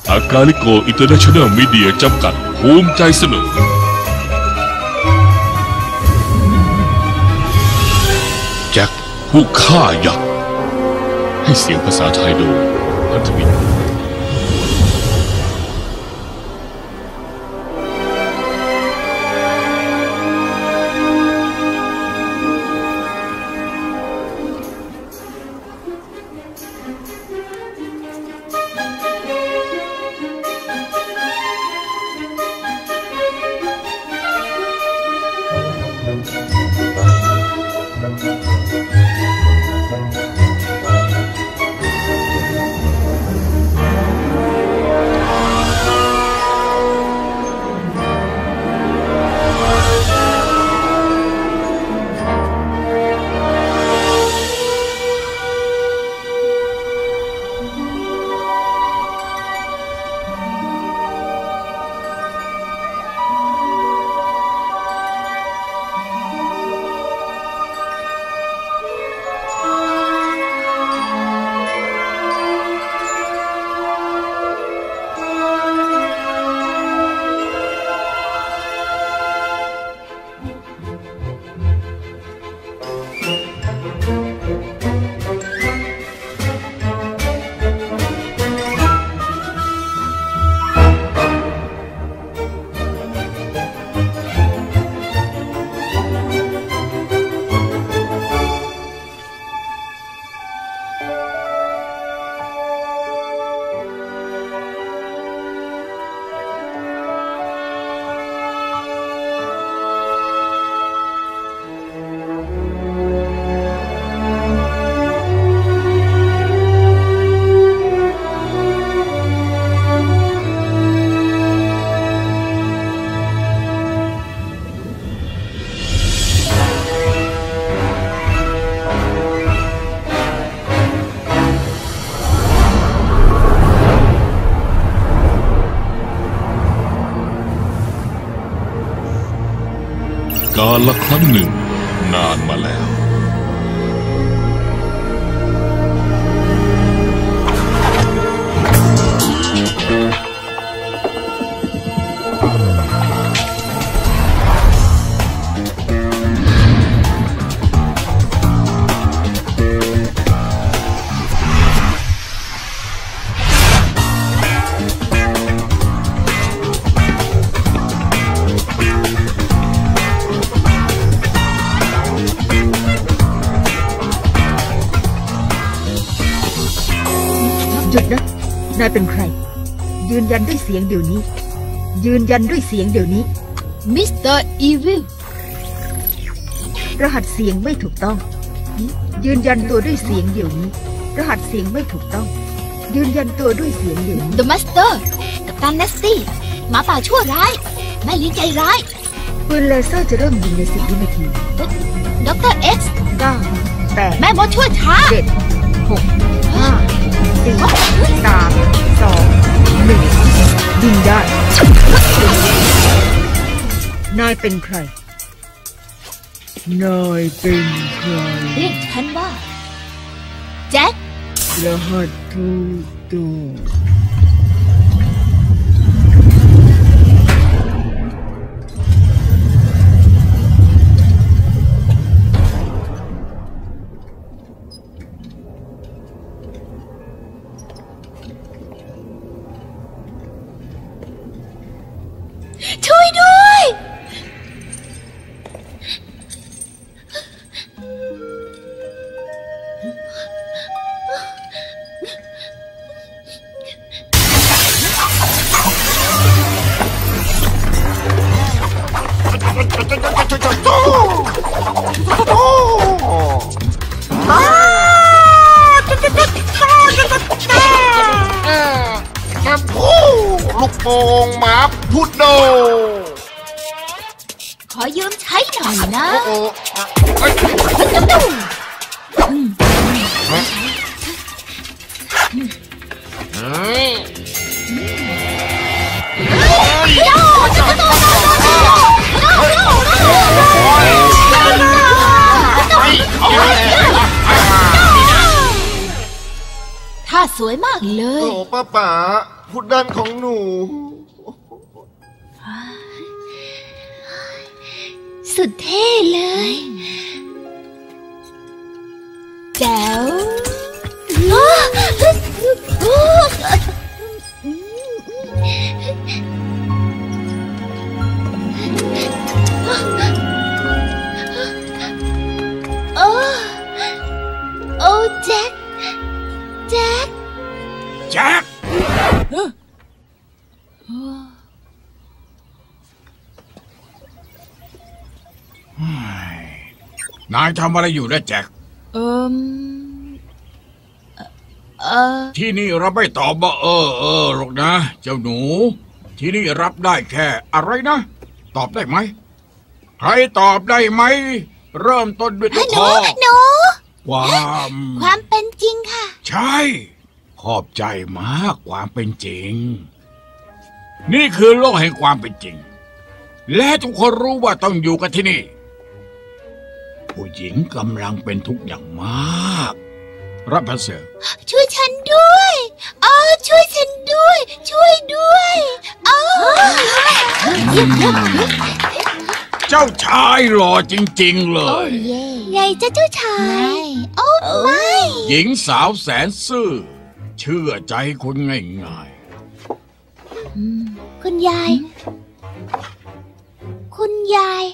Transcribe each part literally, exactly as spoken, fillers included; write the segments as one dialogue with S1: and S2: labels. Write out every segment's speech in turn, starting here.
S1: อากาลิโกอินเตอร์เนชั่นแนลมีเดียจำกัดภูมิใจเสนอแจ็คผู้ฆ่ายักษ์ให้เสียงภาษาไทยโดยพัทวินกาลละครั้งหนึ่งนานมาแล้ว
S2: หยุดนะนายเป็นใครยืนยันด้วยเสียงเดี๋ยวนี้ยืนยันด้วยเสียงเดี๋ยวนี้
S3: มิสเตอร์อีวิล
S2: รหัสเสียงไม่ถูกต้องยืนยันตัวด้วยเสียงเดี๋ยวนี้รหัสเสียงไม่ถูกต้องยืนยันตัวด้วยเสียงเดี๋ยวนี้
S3: The Master กัปตันเนสตี้หมาป่าชั่วร้ายแม่ลิ้นใจร้าย
S2: ปืนเลเซอร์จะเริ่มยิงในสิบวินาที
S3: ด็อกเตอร์เอ็กซ์
S2: เก้าแปด
S3: แม่บอลชั่วช้า
S2: เจ็ดหกห้าสี่สามสองหนึ่งยิงได้นายเป็นใครนายเป็นใคร
S3: เรียกฉันว่าแจ็ค
S2: รหัสถูกต้อง
S3: ช่วยด้วย
S4: ลูกโป่งหมาพุดโด
S3: ขอยืมใช้หน่อยนะ
S4: โอ้โ
S3: ท่าสวยมากเลย
S4: โอ้ป้าป๋าพุดเดิ้ลของหนู
S3: สุดเท่เลยแจ๋วโอ้โอ้แจ็คแจ็ค
S4: แจ็ค นายทำอะไรอยู่นะแจ็ค
S3: เอิมเออ
S4: ที่นี่รับไม่ตอบว่าเออเออหรอกนะเจ้าหนูที่นี่รับได้แค่อะไรนะตอบได้ไหมใครตอบได้ไหมเริ่มต้นด้วยตัวคอ
S3: หนู
S4: ความ
S3: ความเป็นจริงค่ะ
S4: ใช่ขอบใจมากความเป็นจริงนี่คือโลกแห่งความเป็นจริงและทุกคนรู้ว่าต้องอยู่กันที่นี่ผู้หญิงกำลังเป็นทุกข์อย่างมากรับพระเสริฐ
S3: ช่วยฉันด้วยอ๋อช่วยฉันด้วยช่วยด้วยอ๋อ
S4: เจ้าชายหล่อจริงๆเลย
S3: ไงเจ้าเจ้าชายโอ้ไม่
S4: หญิงสาวแสนซื่อเชื่อใจคนง่าย
S3: ๆคุณยายคุณยาย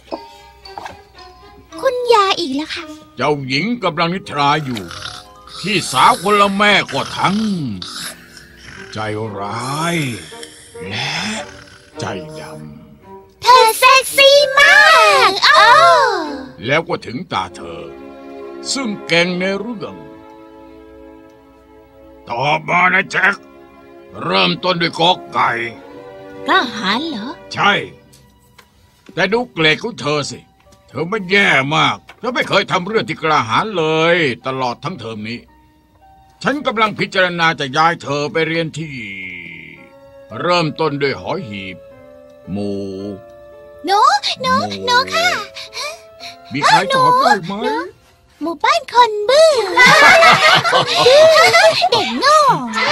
S3: คุณยายอีกแล้วค่ะ
S4: เจ้าหญิงกำลังนิทราอยู่พี่สาวคนละแม่ก็ทั้งใจร้ายและใจด
S3: ำเธอเซ็กซี่มากโอ้
S4: แล้วก็ถึงตาเธอซึ่งเก่งในเรื่องตอบมานะแจ็คเริ่มต้นด้วยกอไก่
S3: กล้าหาญเหรอ
S4: ใช่แต่ดูเกรดของเธอสิเธอมันแย่มากเธอไม่เคยทำเรื่องที่กล้าหาญเลยตลอดทั้งเทอมนี้ฉันกำลังพิจารณาจะย้ายเธอไปเรียนที่เริ่มต้นด้วยหอหีบหมู
S3: หนูหนูหนูค่ะ
S4: มีใครตอบได้ไหม
S3: หมู่บ้านคนบื้อเด็กโง่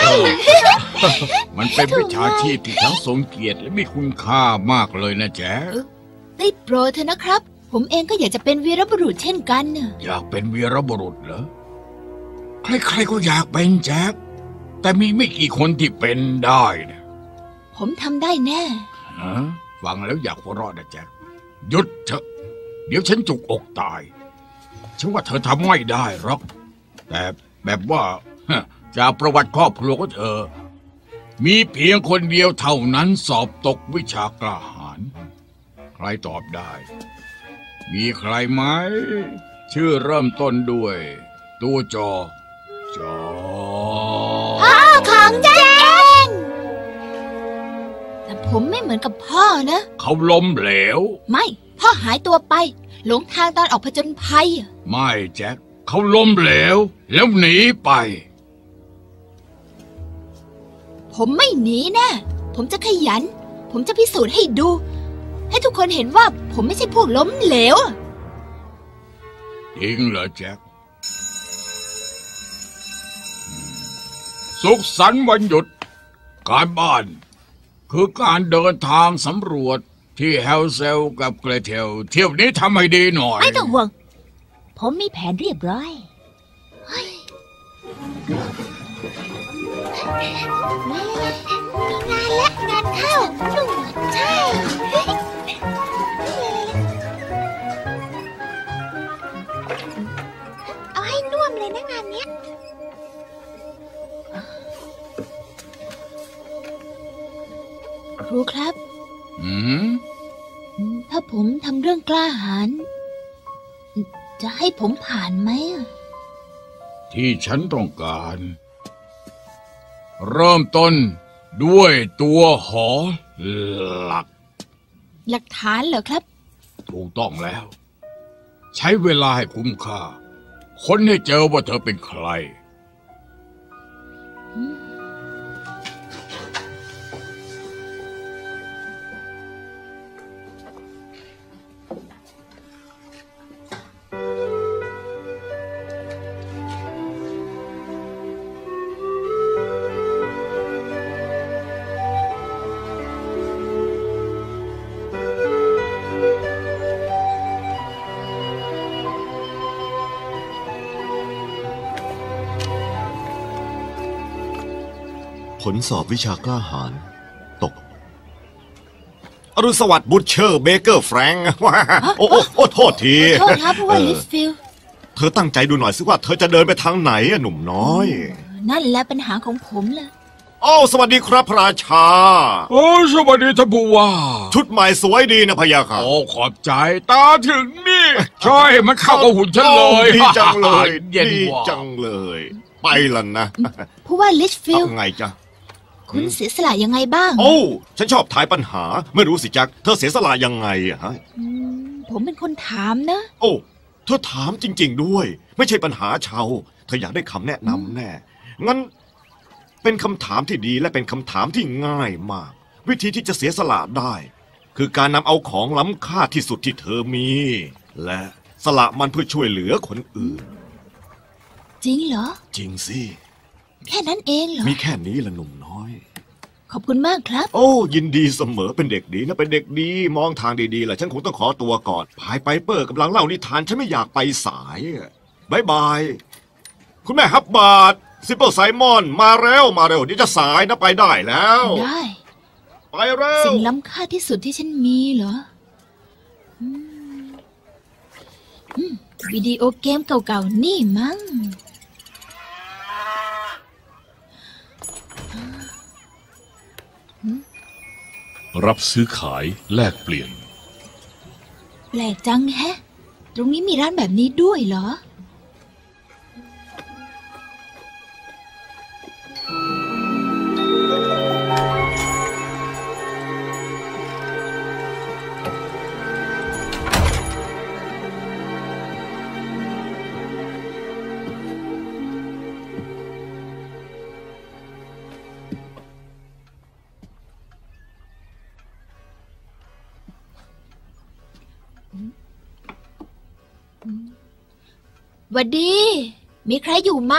S4: มันเป็นวิชาชีพที่ทั้งทรงเกียรติและมีคุณค่ามากเลยนะแจ๊ค
S3: ได้โปรดเถอะนะครับผมเองก็อยากจะเป็นวีรบุรุษเช่นกัน
S4: อยากเป็นวีรบุรุษเหรอใครๆก็อยากเป็นแจ็คแต่มีไม่กี่คนที่เป็นได้นะ
S3: ผมทำได้แน่
S4: ฮะฟังแล้วอยากหัวเราะนะแจ็คหยุดเถอะเดี๋ยวฉันจุกอกตายฉันว่าเธอทำไม่ได้หรอกแต่แบบว่าจากประวัติครอบครัวของเธอมีเพียงคนเดียวเท่านั้นสอบตกวิชากล้าหาญใครตอบได้มีใครไหมชื่อเริ่มต้นด้วยตัวจอจอ
S3: พ่อของแจ้งแต่ผมไม่เหมือนกับพ่อนะ
S4: เขาล้มเหลว
S3: ไม่พ่อหายตัวไปหลงทางตอนออกผจญภัย
S4: ไม่แจ็คเขาล้มเหลวแล้วหนีไป
S3: ผมไม่หนีแน่ผมจะขยันผมจะพิสูจน์ให้ดูให้ทุกคนเห็นว่าผมไม่ใช่พวกล้มเหลว
S4: จริงเหรอแจ็คสุขสันต์วันหยุดการบ้านคือการเดินทางสำรวจที่เฮลเซลกับเกรเทลเที่ยวนี้ทำให้ดีหน่อย
S3: ไม่ต้องห่วงผมมีแผนเรียบร้อยมีงานและงานเข้าหนุ่มใช่เอาให้น่วมเลยนะงานเนี้ยครูครับ
S4: อืม
S3: ถ้าผมทำเรื่องกล้าหาญจะให้ผมผ่านไหม
S4: ที่ฉันต้องการเริ่มต้นด้วยตัวหอหลัก
S3: หลักฐานเหรอครับ
S4: ถูกต้องแล้วใช้เวลาให้คุ้มค่าค้นให้เจอว่าเธอเป็นใคร
S5: ผลสอบวิชากล้าหาญตกอรุณสวัสดิ์บุชเชอร์เบเกอร์แฟรงค์ว้าโอ้โอ้โทษที
S3: โทษครับผู้ว่าลิสฟิล
S5: เธอตั้งใจดูหน่อยสิว่าเธอจะเดินไปทางไหนอะหนุ่มน้อย
S3: นั่นแหละปัญหาของผมเลย
S5: โอ้สวัสดีครับพระราชา
S4: โอ้สวัสดีท่านผู้ว่า
S5: ชุดใหม่สวยดีนะพะยะค่ะ
S4: โอ้ขอบใจตาถึงนี่ใช่มันเข้ากับหุ่นฉันเลย
S5: ดีจังเลยดีจังเลยไปล่ะนะ
S3: ผู้ว่าลิสฟิล
S5: ไงจ๊ะ
S3: คุณเสียสละยังไงบ้าง
S5: โอ้ฉันชอบถ่ายปัญหาไม่รู้สิจักเธอเสียสละยังไงอะฮะ
S3: ผมเป็นคนถามนะ
S5: โอ้เธอถามจริงๆด้วยไม่ใช่ปัญหาชาวเธออยากได้คำแนะนำแน่งั้นเป็นคำถามที่ดีและเป็นคำถามที่ง่ายมากวิธีที่จะเสียสละได้คือการนำเอาของล้ำค่าที่สุดที่เธอมีและสละมันเพื่อช่วยเหลือคนอื่น
S3: จริงเหรอ
S5: จริงสิ
S3: แค่นั้นเองเหรอ
S5: มีแค่นี้ละหนุ่มน้อย
S3: ขอบคุณมากครับ
S5: โอ้ยินดีเสมอเป็นเด็กดีนะเป็นเด็กดีมองทางดีๆแหละฉันคงต้องขอตัวก่อนพายไปเปอร์กำลังเล่านิทานฉันไม่อยากไปสายบายบายคุณแม่ฮับบาร์ดซิปเปิลไซมอนมาเร็วมาเร็วนี่จะสายนะไปได้แล้ว
S3: ได้
S5: ไปเร็ว
S3: สิ่งล้ำค่าที่สุดที่ฉันมีเหรอวิดีโอเกมเก่าๆนี่มั้ง
S1: รับซื้อขายแลกเปลี่ยน
S3: แปลกจังแฮะตรงนี้มีร้านแบบนี้ด้วยเหรอหวัดดีมีใครอยู่ไหม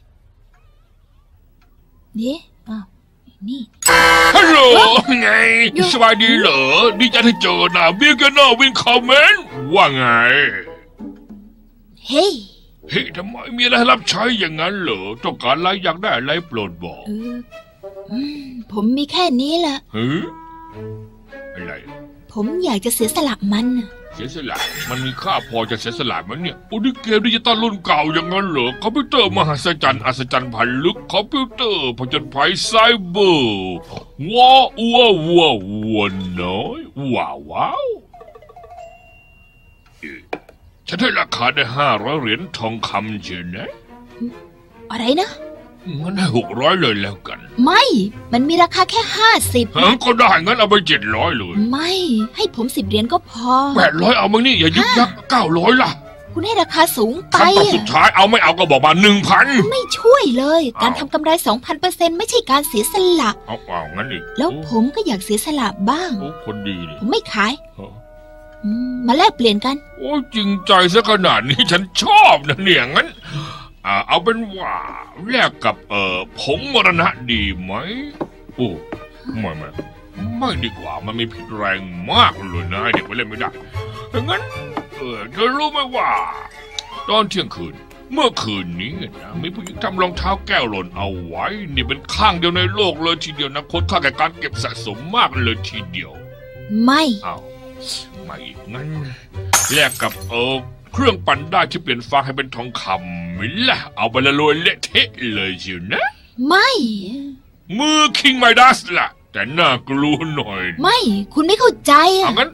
S3: นี่อ้าวนี่
S1: ฮัลโหลไงสบายดีเหรอดีใจที่เจอนะวิลกันเนอร์วินคอมเมนต์ว่าไง
S3: เฮ้ย
S1: เฮ้ยทำไมมีอะไรรับใช้อย่างนั้นเหรอต้องการอะไรอยากได้อะไรโปรดบอก
S3: เออผมมีแค่นี้แหละ
S1: เฮ้ยอะไร
S3: ผมอยากจะเสียสละมัน
S1: เสียสละมันมีค่าพอจะเสียสละมันเนี่ยโอ้ดิเกมดิจิตอลรุ่นเก่าอย่างนั้นเหรอคอมพิวเตอร์มหัศจรรย์อัศจรรย์พันลึกคอมพิวเตอร์ผจญภัยไซเบอร์ว้าวว้าวว้าวว้าวน้อยว้าวว้าวฉันให้ราคาได้ห้าร้อยเหรียญทองคำเชียวนะ
S3: อะไรนะ
S1: งั้นให้หกร้อยเลยแล้วกัน
S3: ไม่มันมีราคาแค่ห้าสิบ
S1: ก็ได้งั้นเอาไปเจ็ดร้อยเลย
S3: ไม่ให้ผมสิบเหรียญก็พอ
S1: แปดร้อยเอามานี่อย่ายึกยักเก้าร้อยล่ะ
S3: คุณให้ราคาสูงไป
S1: คำตอบสุดท้ายเอาไม่เอาก็บอกมาหนึ่งพัน
S3: ไม่ช่วยเลยการทำกำไรสองพันเปอร์เซ็นต์ไม่ใช่การเสียสละ
S1: เอาเอางั้นอีก
S3: แล้วผมก็อยากเสียสละบ้าง
S1: โอ้คนดีนี่
S3: ผมไม่ขายมาแลกเปลี่ยนกัน
S1: โอ้จริงใจซะขนาดนี้ฉันชอบนะเนี่ยงั้นเอาเป็นว่าแลกกับเอ่อผงมรณะดีไหมโอ้ไม่ไม่ไม่ดีกว่ามันมีพิษแรงมากเลยนะเด็กไปเล่นไม่ได้งั้นเออเธอรู้ไหมว่าตอนเที่ยงคืนเมื่อคืนนี้นะมีผู้หญิงทำรองเท้าแก้วหล่นเอาไว้นี่เป็นข้างเดียวในโลกเลยทีเดียวนะคนค่าแก่การเก็บสะสมมากเลยทีเดียว
S3: ไม่
S1: เอาไม่อีกงั้นแลกกับเออเครื่องปั่นได้ที่เปลี่ยนฟางให้เป็นทองคำมิล่ะเอาไปละลอยเละเทะเลยเชียวนะ
S3: ไม่
S1: มือคิงไมดัสล่ะแต่น่ากลัวหน่อย
S3: ไม่คุณไม่เข้าใจอ่ะ
S1: งั้น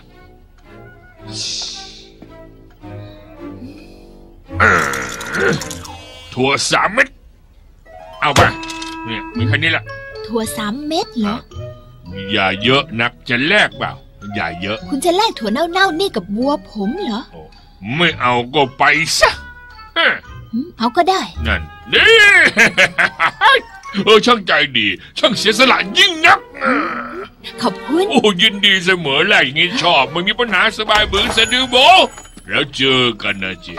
S1: ถั่วสามเม็ดเอาไปเนี่ยมีแค่นี้แหละ
S3: ถั่วสามเม็ดเหรอ
S1: อย่าเยอะนักจะแลกเปล่าอย่าเยอะ
S3: คุณจะแลกถั่วเน่าๆนี่กับวัวผมเหรอ
S1: ไม่เอาก็ไปซะ
S3: เอาก็ได้
S1: นั่นนี่เออช่างใจดีช่างเสียสละยิ่งนัก
S3: ขอบคุณ
S1: โอ้ยินดีเสมอแหละอย่างนี้ชอบไม่มีปัญหาสบายบือสะดือโบแล้วเจอกันนะเจ๊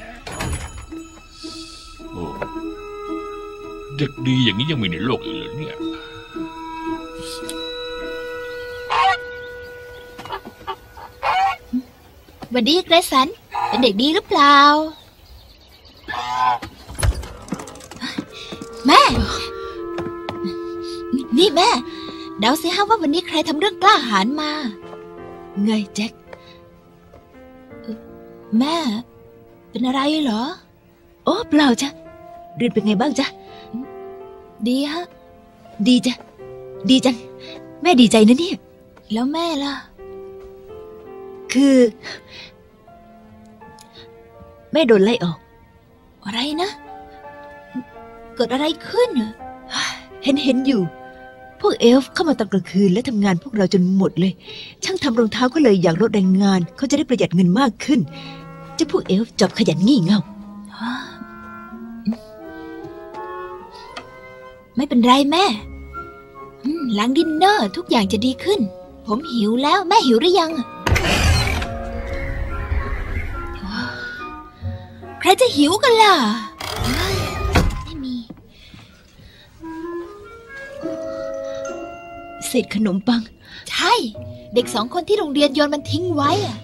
S1: โอ้เด็กดีอย่างนี้ยังมีในโลกอีกเหรอเนี่ย
S3: วันดีเกรซันเป็นเด็กดีหรือเปล่าแม่นี่แม่เดาสิฮะว่าวันนี้ใครทำเรื่องกล้าหาญมาไงแจ็คแม่เป็นอะไรเหรอโอ้เปล่าจ้ะเรียนเป็นไงบ้างจ๊ะดีฮะดีจ้ะดีจังแม่ดีใจนะเนี่ยแล้วแม่ล่ะคือแม่โดนไล่ออกอะไรนะเกิดอะไรขึ้นเห็นเห็นอยู่พวกเอลฟ์เข้ามาตอนกลางคืนและทำงานพวกเราจนหมดเลยช่างทำรองเท้าก็เลยอยากลดแรงงานเขาจะได้ประหยัดเงินมากขึ้นเจ้าพวกเอลฟ์จอบขยันงี่เง่าไม่เป็นไรแม่หลังดินเนอร์ทุกอย่างจะดีขึ้นผมหิวแล้วแม่หิวหรือยังใครจะหิวกันล่ะไม่มีเศษขนมปังใช่เด็กสองคนที่โรงเรียนโยนมันทิ้งไว้อะ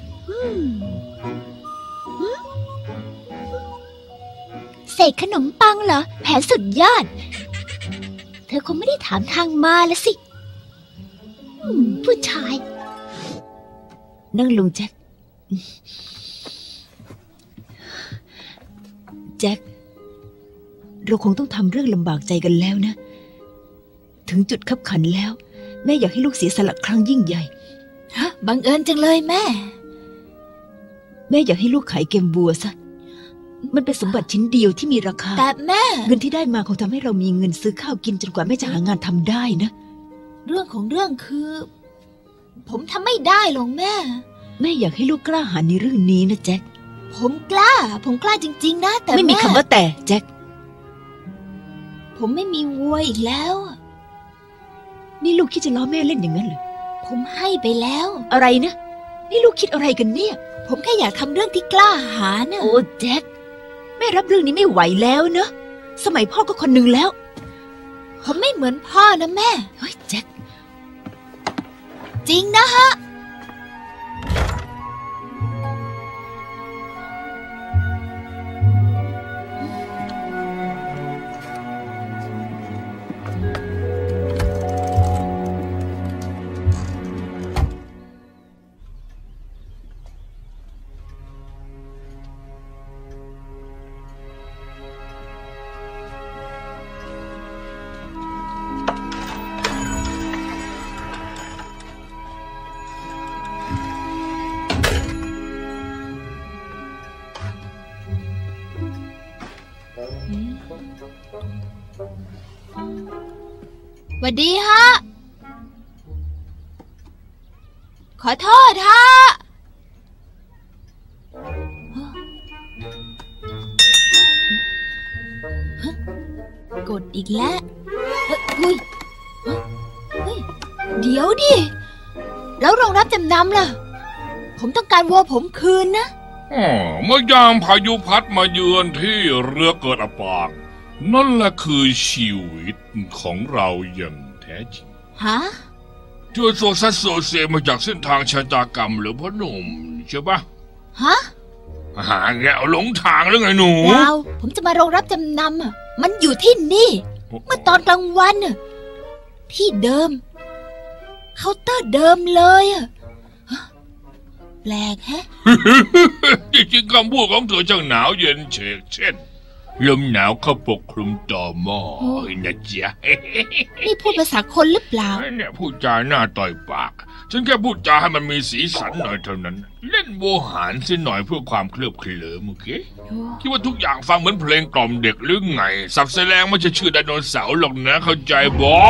S3: เศษขนมปังเหรอแผนสุดยอดเธอคงไม่ได้ถามทางมาแล้วสิผู้ชายนั่งลงแจ็คแจ็คเราคงต้องทำเรื่องลำบากใจกันแล้วนะถึงจุดคับขันแล้วแม่อยากให้ลูกเสียสละครั้งยิ่งใหญ่ฮะบังเอิญจังเลยแม่แม่อยากให้ลูกขายเกมบัวซะมันเป็นสมบัติชิ้นเดียวที่มีราคาแต่แม่เงินที่ได้มาคงทำให้เรามีเงินซื้อข้าวกินจนกว่าแม่จะหางานทำได้นะเรื่องของเรื่องคือผมทำไม่ได้หรอกแม่แม่อยากให้ลูกกล้าหาญในเรื่องนี้นะแจ็คผมกล้าผมกล้าจริงๆนะแต่ไม่มีคำว่าแต่แจ็คผมไม่มีวัวอีกแล้วนี่ลูกคิดจะล้อแม่เล่นอย่างนั้นเหรอผมให้ไปแล้วอะไรนะนี่ลูกคิดอะไรกันเนี่ยผมแค่อยากทำเรื่องที่กล้าหาญนะโอ้แจ็คแม่รับเรื่องนี้ไม่ไหวแล้วเนอะสมัยพ่อก็คนหนึ่งแล้วผมไม่เหมือนพ่อนะแม่เฮ้ยแจ็คจริงนะฮะสวัสดีฮะขอโทษฮะกดอีกแล้วเฮ้ยเฮ้ยเดี๋ยวดิแล้วรองรับจำนำล่ะผมต้องการวัวผมคืนนะ
S1: อ๋อเมื่อยามพายุพัดมาเยือนที่เรือเกิดอับปางนั่นแหละคือชีวิตของเราอย่างแท้จริง
S3: ฮะ
S1: เจอโซซัสโซเซมาจากเส้นทางชะตากรรมหรือพ่อหนุ่มใช่ปะ
S3: ฮะ
S1: หาแกเอาหลงทางหรือไงหนู
S3: ดาวผมจะมาโรงรับจำนำอ่ะมันอยู่ที่นี่เมื่อตอนกลางวันอ่ะที่เดิมเคาน์เตอร์เดิมเลยอ่ะแปลกแฮะ
S1: จริงๆคำพูดของเธอช่างหนาวเย็นเฉกเช่นลมหนาวเข้าปกคลุมต่อหม้อนะจ๊ะ
S3: นี่พูดภาษาคนหรือเปล่า
S1: เนี่ยพูดจาหน้าต่อยปากฉันแค่พูดจาให้มันมีสีสันหน่อยเท่านั้นเล่นโวหารสิหน่อยเพื่อความเคลือบเคลิ้มโอเคคิดว่าทุกอย่างฟังเหมือนเพลงกล่อมเด็กหรือไงสับแสลงไม่ใช่ชื่อไดโนเสาร์หรอกนะเข้าใจบอ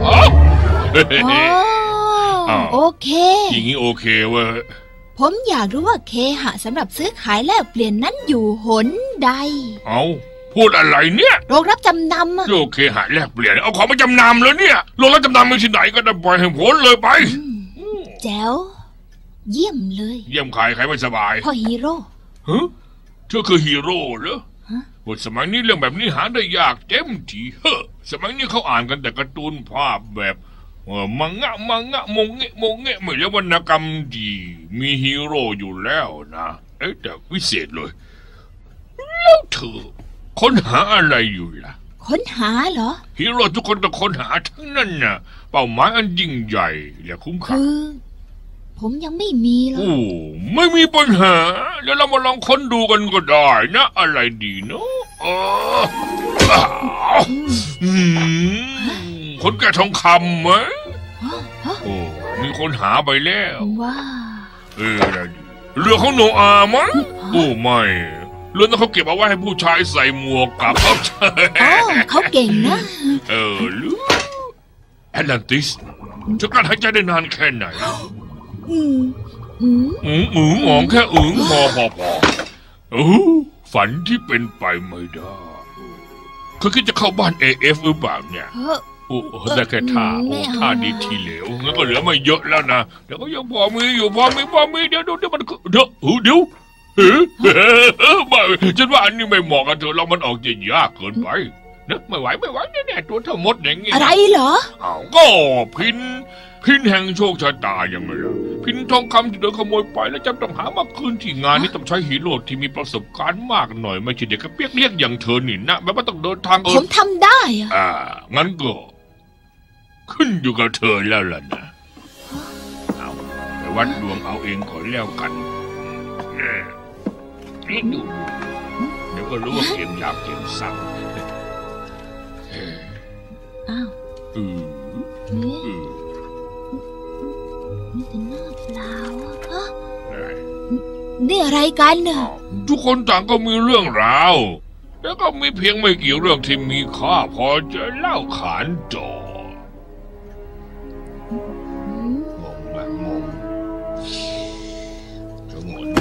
S3: โอเค
S1: อย่างนี้โอเคเว้ย
S3: ผมอยากรู้ว่าเคหะสำหรับซื้อขายแลกเปลี่ยนนั้นอยู่หนใด
S1: เอาพูดอะไรเนี่ย
S3: โรงรับจำนำอะ
S1: โอเคหาแลกเปลี่ยนเอาของมาจำนำเลยเนี่ยโรงรับจำนำมีที่ไหนก็ได้ปล่อยให้ผลเลยไป
S3: แจ๋วเยี่ยมเลย
S1: เยี่ยมใครใครไม่สบาย
S3: พ่อฮีโร่
S1: ฮะเธอคือฮีโร่เหรอโอ้สมัยนี้เรื่องแบบนี้หาได้ยากเต็มทีเฮ้อสมัยนี้เขาอ่านกันแต่การ์ตูนภาพแบบเออมังงะมังงะมงเงะมงเงะไม่ใช่วรรณกรรมดีมีฮีโร่อยู่แล้วนะเอ๊ะแต่วิเศษเลยแล้วเธอค้นหาอะไรอยู่ล่ะ
S3: ค้นหาเหรอ
S1: ฮีโร่ทุกคนต้องค้นหาทั้งนั้นน่ะเป้าหมายอันยิ่งใหญ่และคุ้มค่า
S3: คือผมยังไม่มีเลย
S1: โอ้ไม่มีปัญหาแล้วเรามาลองค้นดูกันก็ได้นะอะไรดีเนาะคนแก่ทองคำไหมโอ้มีคนหาไปแล้ว
S3: ว้า
S1: เออเรือของโนอาห์มั้งโอ้ไม่เรือนั้นเขาเก็บเอาไว้ให้ผู้ชายใส่หมวกกับเขาใช่
S3: เขาเก่งนะ
S1: เออหรือแอตแลนติสจะการหายใจได้นานแค่ไหน
S3: อืมอืม
S1: อืมอืมมองแค่อึ๋งพอพอพอเออฝันที่เป็นไปไม่ได้เขาคิดจะเข้าบ้าน เอ เอฟ หรือเปล่าเนี่ยโอ้ได้แค่ท่าโอ้ท่าดีทีเหลวงั้นก็เหลือไม่เยอะแล้วนะเดี๋ยวก็ยังพอมีอยู่พอมีพอมีเดี๋ยวเดี๋ยวมันเดี๋ยวเดี๋ยวเฮ้ยไม่ฉันว่าอันนี้ไม่เหมาะกับเธอเรามันออกจะยากเกินไปนะไม่ไหวไม่ไหวแน่ๆตัวเท่ามดอย่างเงี้ย
S3: อะไรเหรอ
S1: อ้าวก็พินพินแห่งโชคชะตายังไงล่ะพินทองคำที่โดนขโมยไปแล้วจำต้องหามาคืนที่งานนี้ต้องใช้ฮีโร่ที่มีประสบการณ์มากหน่อยไม่ใช่เด็กกระเปียกเรียกอย่างเธอนี่นะแบบว่าต้องเดินทาง
S3: ผมทำได้อ่ะ
S1: อ่างั้นก็ขึ้นอยู่กับเธอแล้วล่ะนะเอาไปวัดดวงเอาเองก่อนแล้วกันนี่ดูเดี๋ยวก็รู้ว่าเกมยากเกมสั้น
S3: อ้าว
S1: อือ
S3: นี่นี่เป็นหน้าเปล่าฮะนี่อะไรกันน่ะ
S1: ทุกคนต่างก็มีเรื่องราวแล้วก็มีเพียงไม่กี่เรื่องที่มีค่าพอจะเล่าขานต่องงแบบงงจะงง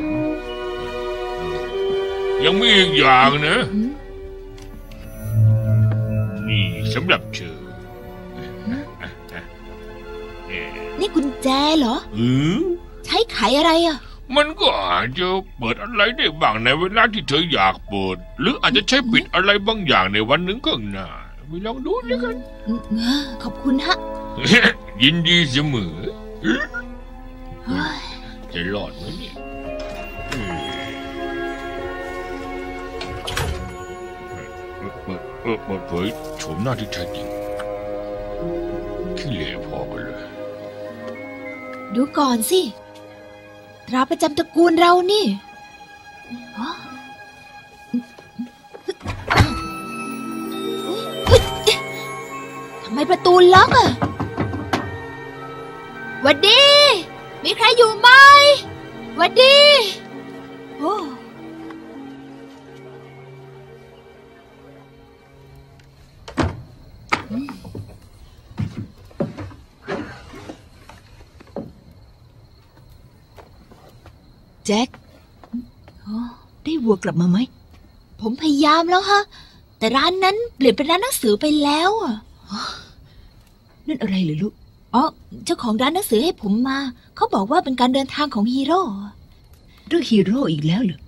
S1: ยังมีอีกอย่างนะนี่สำหรับเธอ
S3: นี่กุญแจเหรอ
S1: อือ
S3: ใช้ไขอะไรอ่ะ
S1: มันก็อาจจะเปิดอะไรได้บ้างในเวลาที่เธออยากเปิดหรืออาจจะใช้ปิดอะไรบางอย่างในวันหนึ่งข้างหน้าไปลองดูแล้วกัน
S3: ขอบคุณฮะ
S1: ยินดีเสมอจะรอดไหมเนี่ยเออเปิดเผยโฉมหน้าที่แท้จริงขี้เหร่พอกันเลย
S3: ดูก่อนสิตราประจำตระกูลเรานี่ทำไมประตูล็อกอ่ะหวัดดีมีใครอยู่ไหมหวัดดีโอ้แจ็คได้วัวกลับมาไหมผมพยายามแล้วฮะแต่ร้านนั้นเปลี่ยนเป็นร้านหนังสือไปแล้วอ่ะนั่นอะไรเหรอลูกอ๋อเจ้าของร้านหนังสือให้ผมมาเขาบอกว่าเป็นการเดินทางของฮีโร่เรื่องฮีโร่อีกแล้วเหรอ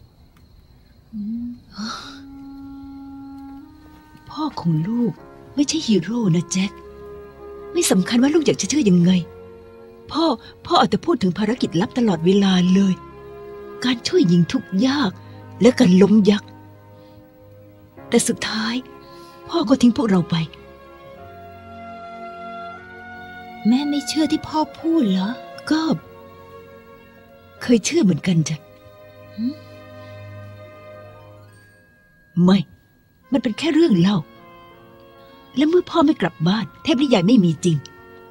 S3: พ่อของลูกไม่ใช่ฮีโร่นะแจ็คไม่สำคัญว่าลูกอยากจะเชื่อยังไงพ่อพ่ออาจจะพูดถึงภารกิจลับตลอดเวลาเลยการช่วยหญิงทุกข์ยากและการล้มยักษ์แต่สุดท้ายพ่อก็ทิ้งพวกเราไปแม่ไม่เชื่อที่พ่อพูดเหรอก็เคยเชื่อเหมือนกันจ้ะไม่มันเป็นแค่เรื่องเล่าและเมื่อพ่อไม่กลับบ้านเทพนิยายไม่มีจริง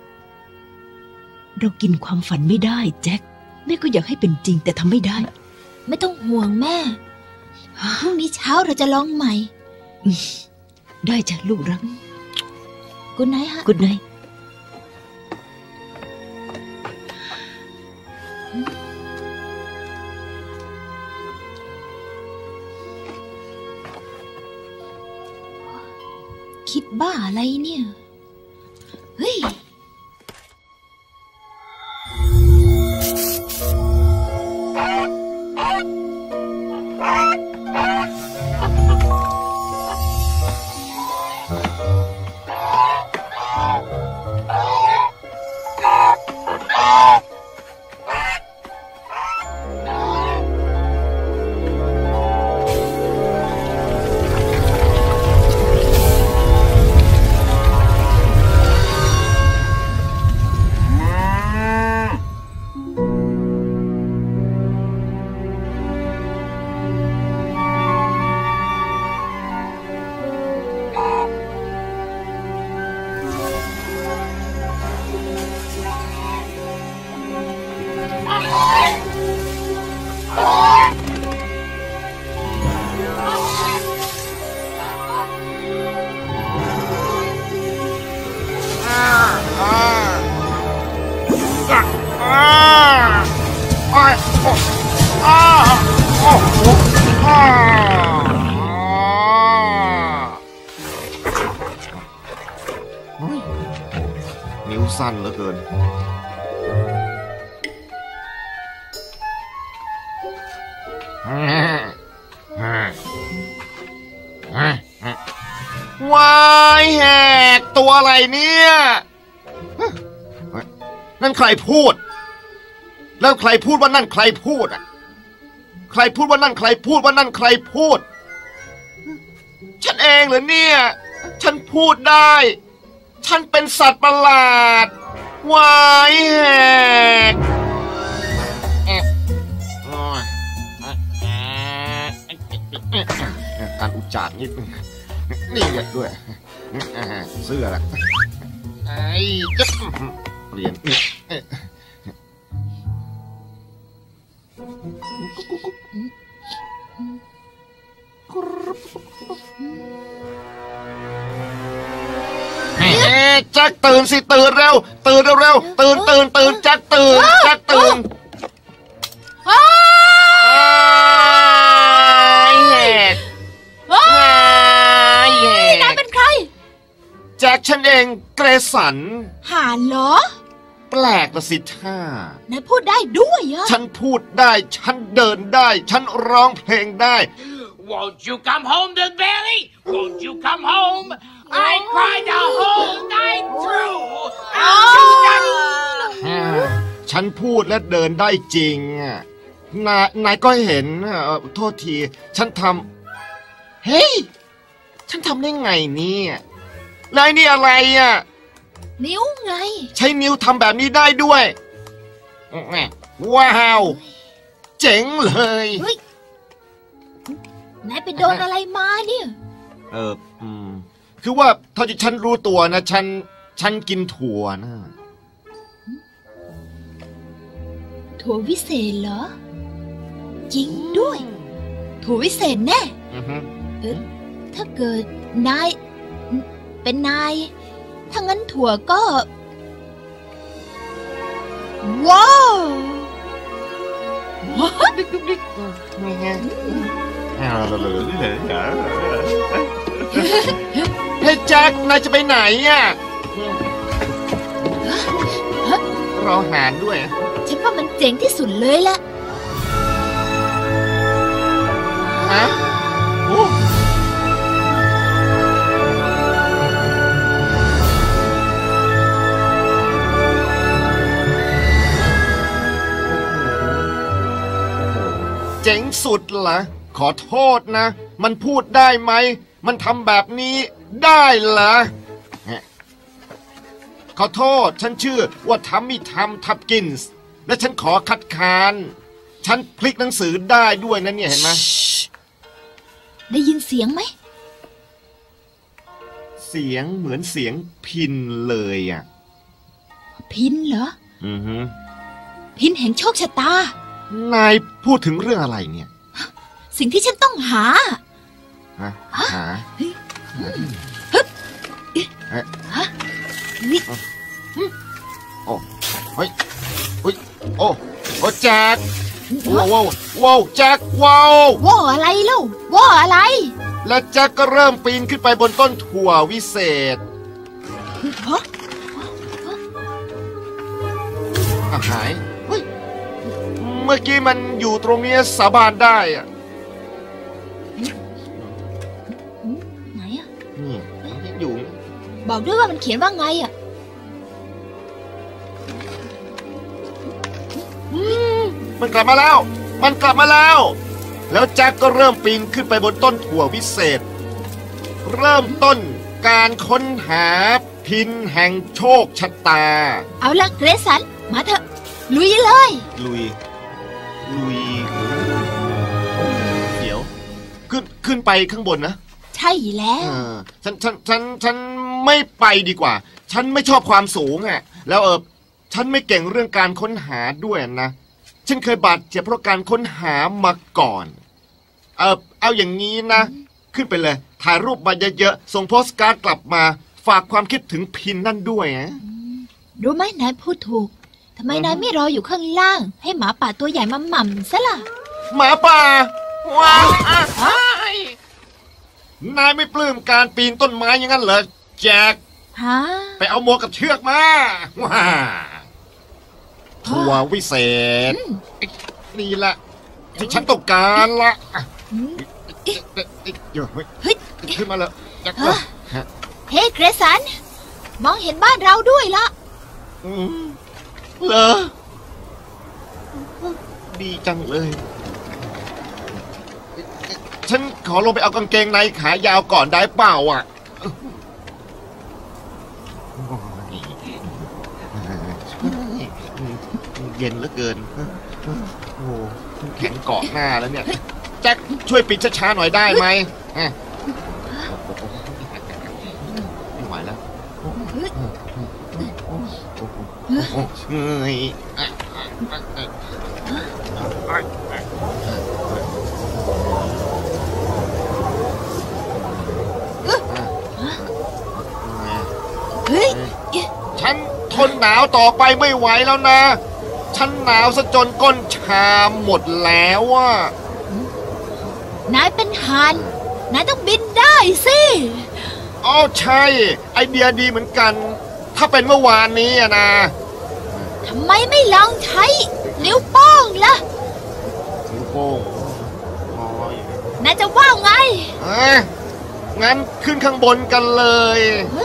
S3: เรากินความฝันไม่ได้แจ็คแม่ก็อยากให้เป็นจริงแต่ทำไม่ได้ไม่ต้องห่วงแม่พรุ่งนี้เช้าเราจะลองใหม่ได้จ้ะลูกรักกุ๊ดไนท์ฮะกุ๊ดไนท์คิดบ้าอะไรเนี่ยเฮ้ย
S5: สั้นเหลือเกินวายแหกตัวอะไรเนี่ยนั่นใครพูดแล้วใครพูดว่านั่นใครพูดอ่ะใครพูดว่านั่นใครพูดว่านั่นใครพูดฉันเองเหรอเนี่ยฉันพูดได้ฉันเป็นสัตว์ประหลาดวายแหกการอุจจาระนิดนึงนี่เด็ดด้วยเสื้อละไอ้จะเปลี่ยนนี่แจ็คตื่นสิตื่นเร็วตื่นเร็วตื่นตื่นตื่นแจ็คตื่นแจ็คตื่นไอ้แหกไอ้แหกนายเป็นใครแจ็คฉันเองเกรสัน
S3: ห่านเหรอ
S5: แปลกละสิท่าน
S3: ายพูดได้ด้วยเหรอ
S5: ฉันพูดได้ฉันเดินได้ฉันร้องเพลงได้
S6: Won't you come home to Billy? Won't you come home? I cried the whole night through.
S5: ฉันพูดและเดินได้จริงนายนายก็เห็นโทษทีฉันทำเฮ้ยฉันทำได้ไงเนี่ยนายนี่อะไรอ่ะ
S3: นิ้วไง
S5: ใช้นิ้วทำแบบนี้ได้ด้วยว้าวเจ๋งเลย
S3: นายไปโดนอะไรมาเนี่ย
S5: เอออืมคือว่าเท่าที่ฉันรู้ตัวนะฉันฉันกินถั่วนะ
S3: ถั่ววิเศษเหรอจริงด้วยถั่ววิเศษแน่เออถ้าเกิดนายเป็นนายถ้างั้นถั่วก็ว้าวว้าวดิ๊กดิ๊ก
S5: เฮ้ยแจ็คนายจะไปไหนอ่ะรอหารด้วย
S3: ฉันว่ามันเจ๋งที่สุดเลยล่ะ
S5: ฮะโอ้เจ๋งสุดเหรอขอโทษนะมันพูดได้ไหมมันทำแบบนี้ได้เหรอขอโทษฉันชื่อว่าทัมมี่ทัมทับกินส์และฉันขอคัดค้านฉันพลิกหนังสือได้ด้วยนะเนี่ยเห็นไหม
S3: ได้ยินเสียงไหม
S5: เสียงเหมือนเสียงพินเลยอ่ะ
S3: พินเหรอ
S5: อือฮึ
S3: พินแห่งโชคชะตาน
S5: ายพูดถึงเรื่องอะไรเนี่ย
S3: สิ่งที่ฉันต้องหา
S5: ฮะหา
S3: ฮะนี่
S5: โอ้เฮ้ยเฮ้ยโอ้โอ้แจ็คว้าวว้าวแจ็คว้าว
S3: ว้าวอะไรเล่าว้าวอะไร
S5: และแจ็คก็เริ่มปีนขึ้นไปบนต้นถั่ววิเศษ
S3: ฮะ
S5: หายเฮ้ยเมื่อกี้มันอยู่ตรงนี้สาบานได้อะ
S3: ไหนอ่ะ
S5: นี่อยู่
S3: บอกด้วยว่ามันเขียนว่าไงอ่ะ
S5: มันกลับมาแล้วมันกลับมาแล้วแล้วแจ็คก็เริ่มปีนขึ้นไปบนต้นถั่ววิเศษเริ่มต้นการค้นหาพินแห่งโชคชะตา
S3: เอาละเกรซันมาเถอะลุยเลย
S5: ลุยลุยเดี๋ยวขึ้นขึ้นไปข้างบนนะ
S3: ใช่แล้ว
S5: ฉันฉันฉันฉันไม่ไปดีกว่าฉันไม่ชอบความสูงอ่ะแล้วเออฉันไม่เก่งเรื่องการค้นหาด้วยนะฉันเคยบาดเจ็บเพราะการค้นหามาก่อนเออเอาอย่างนี้นะขึ้นไปเลยถ่ายรูปมาเยอะๆส่งโพสการ์ดกลับมาฝากความคิดถึงพินนั่นด้วยนะ
S3: รู้ไหมนายพูดถูกทำไมนายไม่รออยู่ข้างล่างให้หมาป่าตัวใหญ่มาหม่ำซะล่ะ
S5: หมาป่าว้าวนายไม่ปลื้มการปีนต้นไม้อย่างนั้นเหรอแจ็ค
S3: ฮะ
S5: ไปเอาหมวกกับเชือกมาว้าถั่ววิเศษนี่แหละที่ฉันต้องการละเดี๋ยวเฮ้ยขึ้นมาเลยจักร
S3: เฮ้เกรซันมองเห็นบ้านเราด้วยละ
S5: เหรอดีจังเลยฉันขอลงไปเอากางเกงในขายาวก่อนได้เปล่าอ่ะเย็นเหลือเกินโอ้แข็งเกาะหน้าแล้วเนี่ยแจ็คช่วยปิดช้าๆหน่อยได้ไหมไม่ไหวแล้วเฮ้ย
S3: เฮ้ย
S5: ฉันทนหนาวต่อไปไม่ไหวแล้วนะฉันหนาวซะจนก้นชาหมดแล้วอ่ะ
S3: นายเป็นห่านนายต้องบินได้สิ
S5: อ๋อใช่ไอเดียดีเหมือนกันถ้าเป็นเมื่อวานนี้อะนะ
S3: ทำไมไม่ลองใช้นิ้วโป้งล่ะ
S5: นิ้วโป้ง
S3: นายจะว่าไง
S5: อ่ะงั้นขึ้นข้างบนกันเลย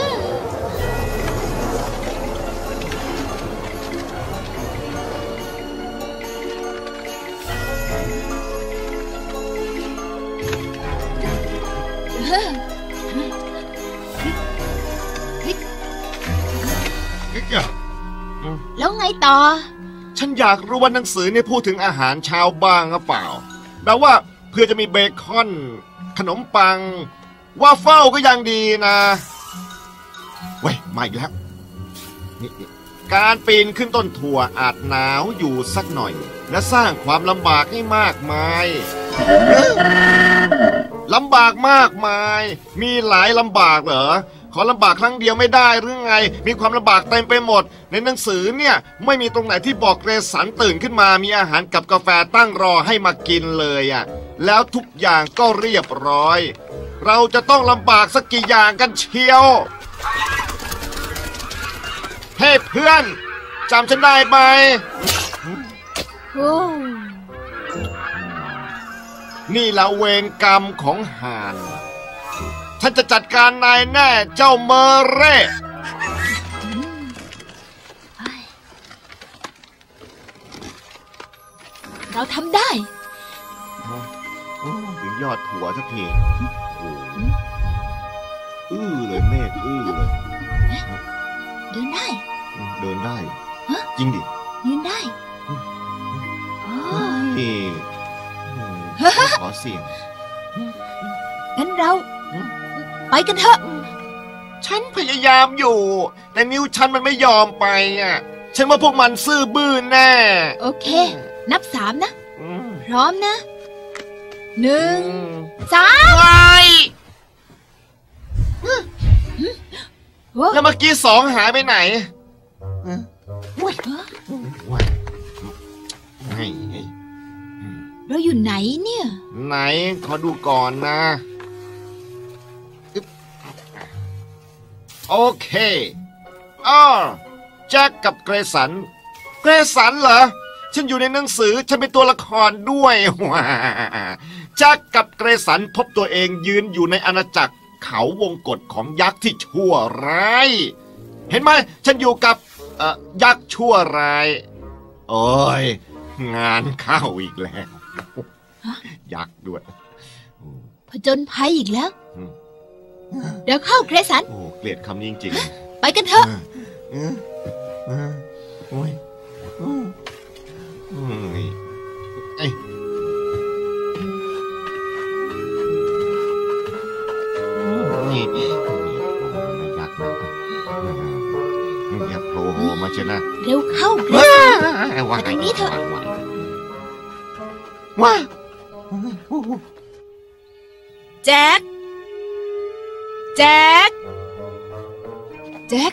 S3: แล้วไงต่อ
S5: ฉันอยากรู้ว่าหนังสือเนี่ยพูดถึงอาหารเช้าบ้างหรือเปล่าแบบว่าเพื่อจะมีเบคอนขนมปังวาฟเฟิลก็ยังดีนะเว้ยมาอีกแล้วนี่การปีนขึ้นต้นถั่วอาจหนาวอยู่สักหน่อยและสร้างความลำบากให้มากมายลำบากมากมายมีหลายลำบากเหรอขอลำบากครั้งเดียวไม่ได้หรือไงมีความลำบากเต็มไปหมดในหนังสือเนี่ยไม่มีตรงไหนที่บอกเกรซันตื่นขึ้นมามีอาหารกับกาแฟตั้งรอให้มากินเลยอ่ะแล้วทุกอย่างก็เรียบร้อยเราจะต้องลำบากสักกี่อย่างกันเชียวเฮ้เพื่อนจำฉันได้ไหมนี่ละเวรกรรมของห่านฉันจะจัดการนายแน่เจ้าเมเร่
S3: เราทำได้
S5: ถึงยอดถั่วสักทีอื้อเลยเมฆอื้อเลย
S3: เดินได้
S5: เดินได้จริงดิ
S3: ยืนได้
S5: ขอเสียง
S3: งั้นเราไปกันเถอะ
S5: ฉันพยายามอยู่แต่นิ้วฉันมันไม่ยอมไปอ่ะฉันว่าพวกมันซื่อบื้อแน่
S3: โอเคนับสามนะพร้อมนะหนึ่งสาม
S5: แล้วเมื่อกี้สองหายไปไหน
S3: เราอยู่ไหนเนี่ย
S5: ไหนขอดูก่อนนะโอเคอ้อแจ็คกับเกรสันเกรสันเหรอฉันอยู่ในหนังสือฉันเป็นตัวละครด้วยว้าแจ็คกับเกรสันพบตัวเองยืนอยู่ในอาณาจักรเขาวงกฏของยักษ์ที่ชั่วร้ายเห็นไหมฉันอยู่กับเอ่อยักษ์ชั่วร้ายโอ้ยงานเข้าอีกแล้วยักษ์ด้วย
S3: ผจญภัยอีกแล้วเดี๋ยวเข้าเกรซัน
S5: โอ้เกลียดคำนี้จริง
S3: ๆไปกันเถอะ
S5: โอ้ยไอ้นี่ยักษ์นะอย่าโผล่มาเชียวนะ
S3: เร็วเข้าเกรซันมาตรงนี้เถอะ
S5: ว้า
S3: แจ็คแจ็คแจ็ค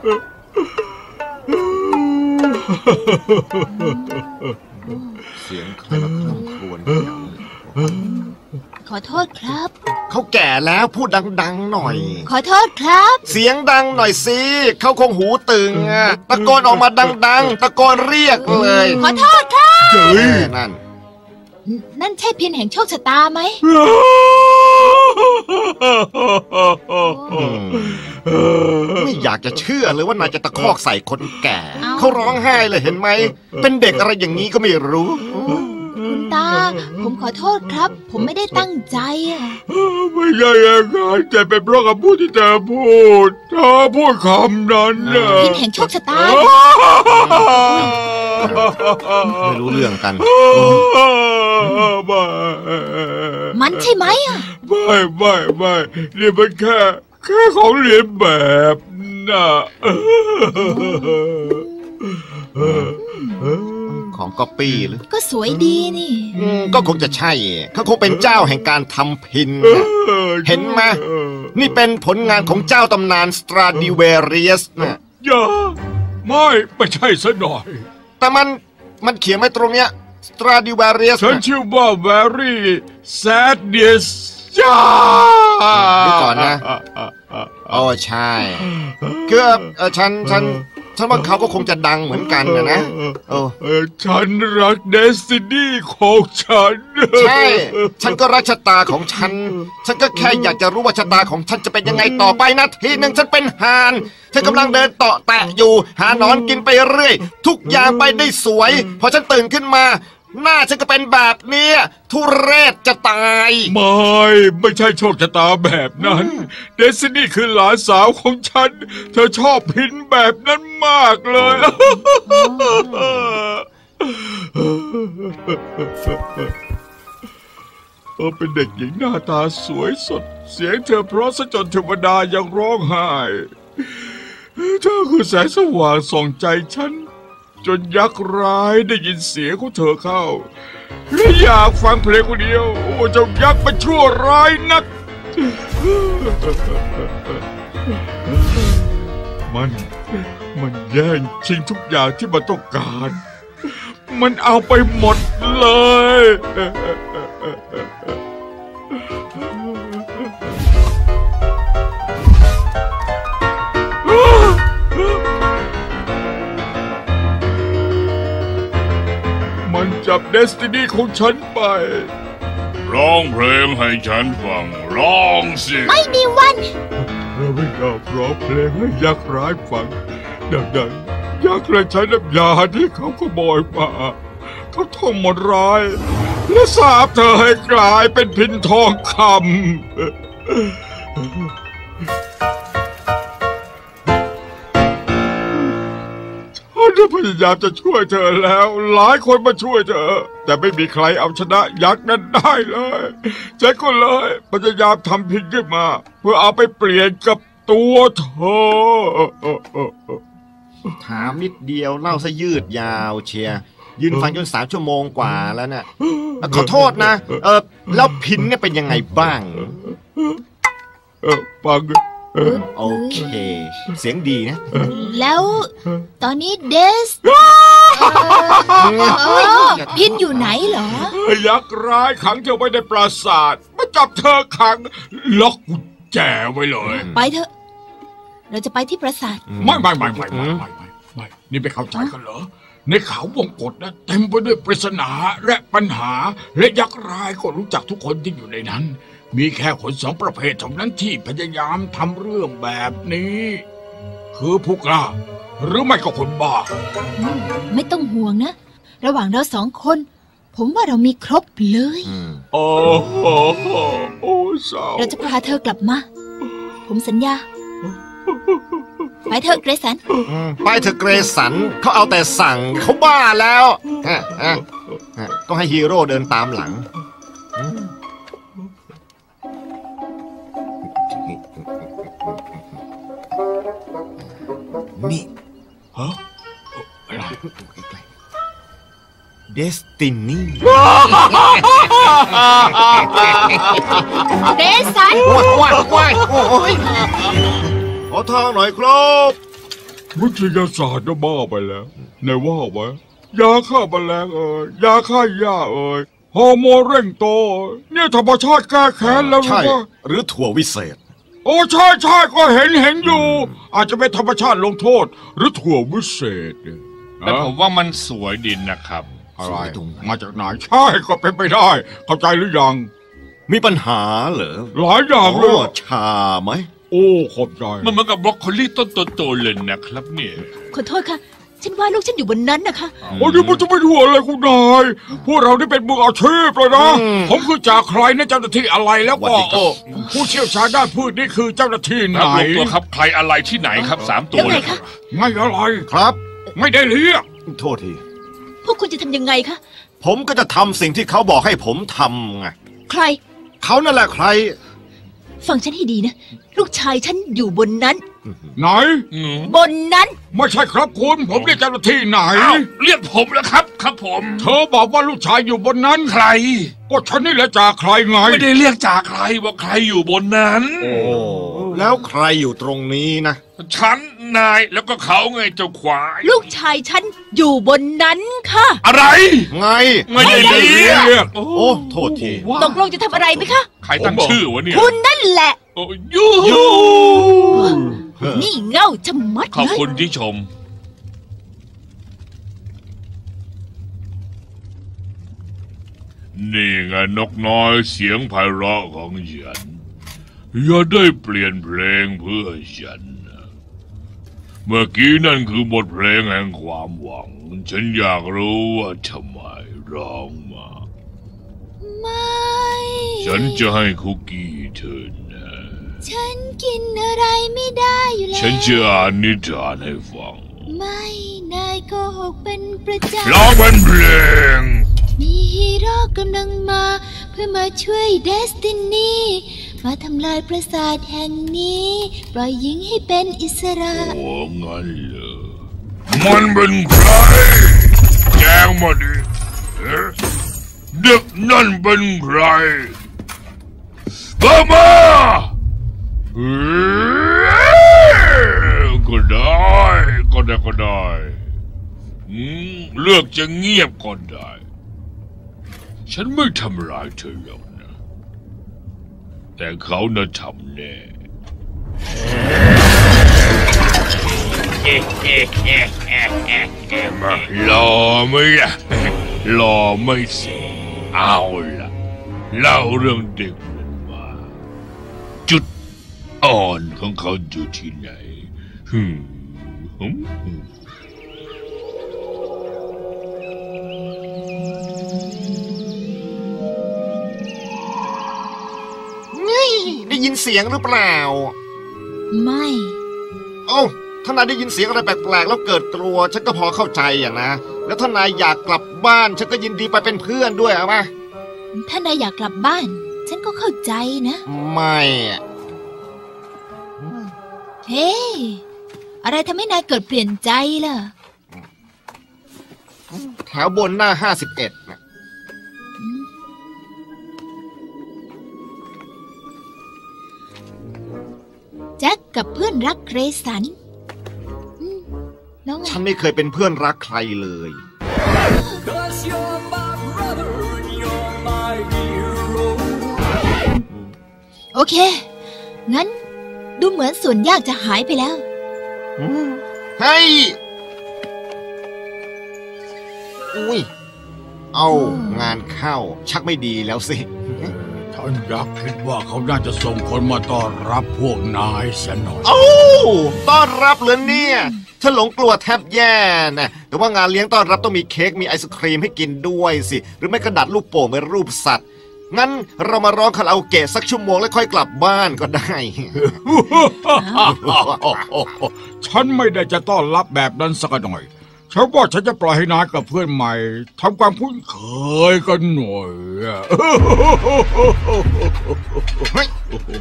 S5: เสียงใครมาคร่ำครวญกันอย่างนี้
S3: ขอโทษครับ
S5: เขาแก่แล้วพูดดังๆหน่อย
S3: ขอโทษครับ
S5: เสียงดังหน่อยสิเขาคงหูตึงอะตะโกนออกมาดังๆตะโกนเรียกเลย
S3: ขอโทษครับ
S5: เฮ้ยนั่น
S3: นั่นใช่พินแห่งโชคชะตาไหม
S5: อืมไม่อยากจะเชื่อเลยว่านายจะตะคอกใส่คนแก่
S3: เอ้า
S5: เขาร้องไห้เลยเห็นไหม เป็นเด็กอะไรอย่างนี้ก็ไม่รู้
S3: คุณตา ผมขอโทษครับ ผมไม่ได้ตั้งใจอะ
S1: ไม่ใช่อย่างนั้นแต่เป็นเพราะคำพูดที่เธอพูดเธอพูดคำนั้นนะ
S3: พินแห่งโชคชะตา
S5: ไม่รู้เรื่องกัน
S1: ไม่
S3: มันใช่ไหมอะ
S1: ไม่ไม่ไม่นี่มันแค่แค่ของเรียนแบบน่ะ
S5: ของก๊อปปี้หรือ
S3: ก็สวยดีนี่
S5: อืมก็คงจะใช่ เขาคงเป็นเจ้าแห่งการทำพินนะ เห็นไหม นี่เป็นผลงานของเจ้าตำนานสตราดิเวเรียสนะ
S1: อย่าไม่ไม่ใช่ซะหน่อย
S5: แต่มันมันเขียนไว้ตรงเนี้ยสตราดิเวเรียส
S1: ฉันชื่อว่า very sadness จ้า
S5: ดูก่อนนะโอ้ใช่คือเออฉันฉันฉันว่าเขาก็คงจะดังเหมือนกันนะนะโอ้
S1: เออฉันรักเดสตินีของฉัน
S5: ใช่ ฉันก็รักชะตาของฉัน ฉันก็แค่อยากจะรู้ว่าชะตาของฉันจะเป็นยังไงต่อไปนะทีหนึ่งฉันเป็นห่านฉันกำลังเดินเตาะแตะอยู่ หาหนอนกินไปเรื่อย ทุกอย่างไปได้สวย พอฉันตื่นขึ้นมา หน้าฉันก็เป็นแบบนี้ทุเรศจะตาย
S1: ไม่ไม่ใช่โชคชะตาแบบนั้นเดสตินีคือหลานสาวของฉัน เธอชอบพินแบบนั้นมากเลยเออเป็นเด็กหญิงหน้าตาสวยสดเสียงเธอเพราะซะจนเทวดายังร้องไห้เธอคือแสงสว่างส่องใจฉันจนยักษ์ร้ายได้ยินเสียงของเธอเข้าและอยากฟังเพลงคนเดียวโอ้เจ้ายักษ์มันชั่วร้ายนักมันมันแย่งชิงทุกอย่างที่มันต้องการ มันเอาไปหมดเลยมันจับเดสตินีของฉันไปร้องเพลงให้ฉันฟังร้องสิ
S3: ไม่มีวัน
S1: เราไม่อยากร้องเพลงให้ยักษ์ร้ายฟังดังนั้นยักษ์เลยใช้น้ำยาที่เขาขโมยมาเขาท่องมนต์ร้ายและสาปเธอให้กลายเป็นพินทองคำฉันพยายามจะช่วยเธอแล้วหลายคนมาช่วยเธอแต่ไม่มีใครเอาชนะยักษ์นั้นได้เลยฉันก็เลยพยายามทำพินขึ้นมาเพื่อเอาไปเปลี่ยนกับตัวเธอ
S5: ถามนิดเดียวเล่าซะยืดยาวเชียร์ยืนฟังจนสามชั่วโมงกว่าแล้วเนี่ยขอโทษนะเออแล้วพินเนี่ยเป็นยังไงบ้าง
S1: เออฟังเออ
S5: โอเค เสียงดีนะ
S3: แล้วตอนนี้เดสเออพินอยู่ไหนเหรอ
S1: ยักษ์ร้ายขังเธอไว้ในปราสาทมาจับเธอขังล็อกกุญแจไว้เลย
S3: ไปเถอะ เราจะไปที่ปราสาท
S1: ไม่ไม่ไม่ไม่ไม่ไม่ไม่ไม่นี่ไม่เข้าใจกันเหรอในเขาวงกฏนะเต็มไปด้วยปริศนาและปัญหาและยักษ์ร้ายก็รู้จักทุกคนที่อยู่ในนั้นมีแค่คนสองประเภทเท่านั้นที่พยายามทำเรื่องแบบนี้คือผู้กล้าหรือไม่ก็คนบ้า
S3: ไม่ต้องห่วงนะ ระหว่างเราสองคน ผมว่าเรามีครบเลย
S1: โอ้โหโอ้เศร้า
S3: เราจะพาเธอกลับมา ผมสัญญา ไปเถอะเกรซัน
S5: ไปเถอะเกรสันเขาเอาแต่สั่งเขาบ้าแล้วอ่ะอ่ะอ่ะต้องให้ฮีโร่เดินตามหลังนี่
S1: ฮะอะไร
S5: เดสตินี
S3: เกรซัน
S5: ว้ายว้ายว้ายโอ้ยขอทางหน่อยครับ
S4: วิทยาศาสตร์จะบ้าไปแล้วไหนว่าไว้ยาฆ่าแมลงเอ่ยยาฆ่าหญ้าเอ่ยฮอร์โมนเร่งโตเนี่ยธรรมชาติแก้แค้นแล้ว
S5: ใช่
S4: รู้ป่ะ
S5: หรือถั่ววิเศษ
S4: โอ้ใช่ใช่ก็เห็นเห็นอยู่ อาจจะเป็นธรรมชาติลงโทษ หรือถั่ววิเศษเนี่ย
S1: แต่ผมว่ามันสวยดินนะครับ
S4: อะไรมาจากไหนใช่ก็เป็นไปได้ เข้าใจหรือยัง
S5: มีปัญหาเหรอ
S4: หลายอย่างเลย
S5: อ๋อชาไหม
S4: โอ้ขอบใจ
S1: มันเหมือนกับบรอกโคลีต้นโตๆเลยนะครับเนี่ย
S3: ขอโทษค่ะ ฉันว่าลูกฉันอยู่บนนั้นนะคะ
S4: โอ้ยมันจะไม่ถูกอะไรคุณนายพวกเรานี่เป็นมืออาชีพเลยนะผมคือจากใครนะเจ้าหน้าที่อะไรแล้วก็เออผู้เชี่ยวชาญด้านพืชนี่คือเจ้าหน้าที่ไหน
S1: ครับลงตัวครับใครอะไรที่ไหนครับสามตัว
S3: แล้วไง
S1: เลย
S3: คะ
S4: ไม่อะไร
S5: ครับ
S4: ไม่ได้เรียก
S5: โทษที
S3: พวกคุณจะทำยังไงคะ
S5: ผมก็จะทำสิ่งที่เขาบอกให้ผมทำไง
S3: ใคร
S5: เขานั่นแหละใคร
S3: ฟังฉันให้ดีนะ ลูกชายฉันอยู่บนนั้น
S4: ไหน
S1: อืม
S3: บนนั้น
S4: ไม่ใช่ครับคุณผมเรียกเจ้าหน้าที่ไหน
S1: อ้าวเรียกผมแล้วครับ ครับผม
S4: เธอบอกว่าลูกชายอยู่บนนั้น
S1: ใคร
S4: ก็ฉันนี่แหละจากใครไง
S1: ไม่ได้เรียกจากใครว่าใครอยู่บนนั้น
S5: โอ้แล้วใครอยู่ตรงนี้นะ
S1: ฉันนายแล้วก็เขาไงเจ้าควาย
S3: ลูกชายฉันอยู่บนนั้นค่ะ
S1: อะไร
S5: ไง
S1: ไม่ได้เรียก
S5: โอ้โทษที
S3: ตกลงจะทำอะไรไหมคะ
S1: ใครตั้งชื่อวะเนี่ย
S3: คุณนั่นแหละ
S1: โอ้ยู
S3: นี่เง่าชะมัด
S1: ขอบ
S3: เลย
S1: คุณที่ชม นี่ไงนกน้อยเสียงไพเราะของฉันอย่าได้เปลี่ยนเพลงเพื่อฉันนะเมื่อกี้นั่นคือบทเพลงแห่งความหวัง ฉันอยากรู้ว่าทำไมร้องมา
S7: ไม่
S1: ฉันจะให้คุกกี้เธอนะ
S7: ฉันกินอะไรไม่ได้อยู่แล้ว
S1: ฉันจะอ่านนิทานให้ฟัง
S7: ไม่นายโกหกเป็นประจ
S1: ร้องเป็นเพลง
S7: ำมีฮีโร่กำลังมาเพื่อมาช่วยเดสตินีมาทำลายปราสาทแห่งนี้ ปล่อยหญิงให้เป็นอิสระ
S1: โอ้งั้นเหรอมันเป็นใครแจ้งมาดิเอ๊ะเด็กนั่นเป็นใครบอกมาเอ๊ะก็ได้ก็ได้ก็ได้อืมเลือกจะเงียบก็ได้ ฉันไม่ทำร้ายเธอหรอกนะ แต่เขาน่ะทำแน่ มาหล่อไหมล่ะหล่อไม่สิเอาล่ะเล่าเรื่องเด็กมันมา จุดอ่อนของเขาอยู่ที่ไหนฮึมฮึมฮึม
S5: นี่ได้ยินเสียงหรือเปล่า
S7: ไม่
S5: เอ้าถ้านายได้ยินเสียงอะไรแปลกๆแล้วเกิดกลัว ฉันก็พอเข้าใจอย่างนะ แล้วถ้านายอยากกลับบ้านฉันก็ยินดีไปเป็นเพื่อนด้วยเอาไหม
S7: ถ้านายอยากกลับบ้าน ฉันก็เข้าใจนะ
S5: ไม่อะ
S7: เฮ้ อะไรทำให้นายเกิดเปลี่ยนใจล่ะ
S5: แถวบนหน้าห้าสิบเอ็ดนะ
S7: แจ็คกับเพื่อนรักเกรสันอืมแล้วไง
S5: ฉันไม่เคยเป็นเพื่อนรักใครเลย
S7: โอเค งั้นดูเหมือนส่วนยากจะหายไปแล้ว
S5: เฮ้ย อุ้ย เอางานเข้า ชักไม่ดีแล้วสิ
S4: ฉันอยากคิดว่าเขาน่าจะส่งคนมาต้อนรับพวกนายเสียหน่อย
S5: โอ้ต้อนรับเลยเนี่ยฉันหลงกลัวแทบแย่นะแต่ว่างานเลี้ยงต้อนรับต้องมีเค้กมีไอศครีมให้กินด้วยสิ หรือไม่กระดัดลูกโป่งเป็นรูปสัตว์ งั้นเรามาร้องคาราโอเกะสักชั่วโมงแล้วค่อยกลับบ้านก็ได้
S4: ฉันไม่ได้จะต้อนรับแบบนั้นสักหน่อยฉันว่าฉันจะปล่อยให้นายกับเพื่อนใหม่ทำความคุ้นเคยกันหน่อยอะ
S5: เฮ้ย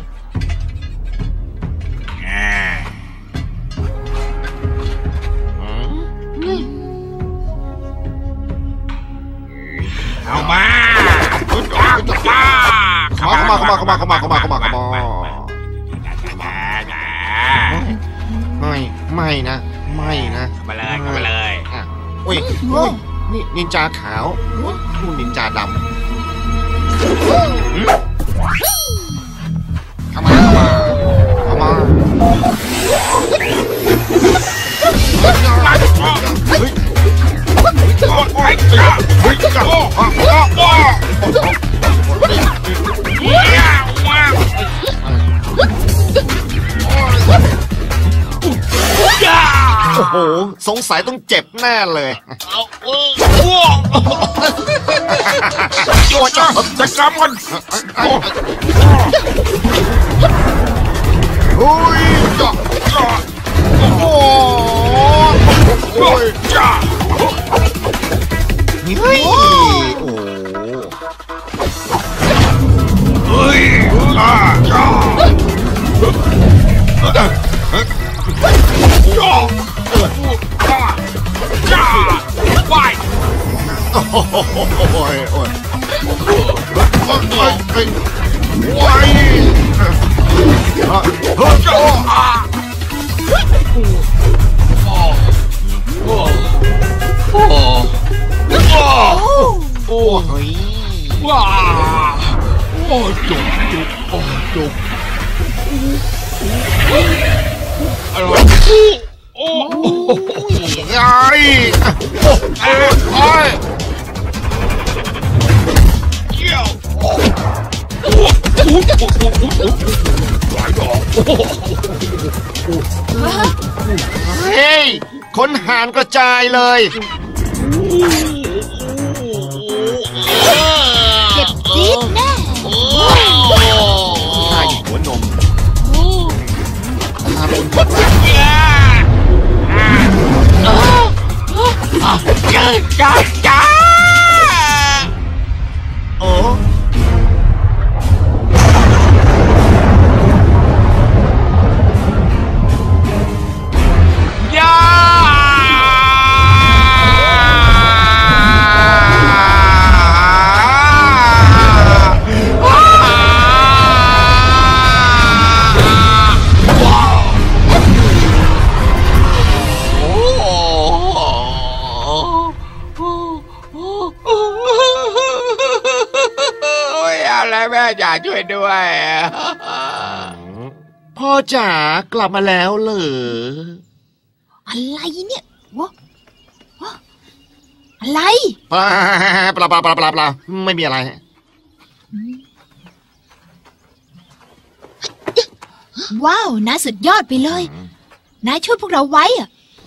S4: เอามา
S5: เข้ามาเข้ามาเข้ามาเข้ามาเข้ามาเข้ามาเข้ามาไม่ไม่นะไม่นะ
S6: เข้ามาเลยเข้ามาเลย
S5: อ่ะอุ้ยอุ้ยนี่นินจาขาวนู่นนินจาดำเข้ามาเข้ามาเข้ามาเฮ้ยโอ้โหสงสัยต้องเจ็บแน่เลย
S1: โอ้จ้าจะกำมัน
S5: โอ้ยจ้าจ้าโอ้โอ้ยจ้าเฮ้ยโอ้
S1: เฮ้ยจ้าจ้าจ้าจ้าไป
S5: โอ้ยโอ้ยโอ้ยโอ้ยโอ้ย
S1: จ้าอ่ะโอ้โอ้โอ้โอ้ว้าโอ้จุกจุกโอ้จุกอะไรโอ้
S5: ไอ้โอ้ไอ้
S1: เกี่ยวโอ้โอ้โอ้โอ้หลายดอก
S5: เฮ้ยคนหานกระจายเลย
S7: เจ็บจี๊ดแน่
S5: ข้าอยู่หัวนมข้าเป็น
S6: จ้าจ้าจ้า
S5: โอ้
S6: ย่าแม่จ๋าช่วยด้วย
S5: พ่อจ๋ากลับมาแล้วเหรอ
S3: อะไรเนี่ยวะวะอะไร
S5: ปลาปลาปลาปลาปลาปลาไม่มีอะไร
S3: ว้าวน่าสุดยอดไปเลยนายช่วยพวกเราไว้อะ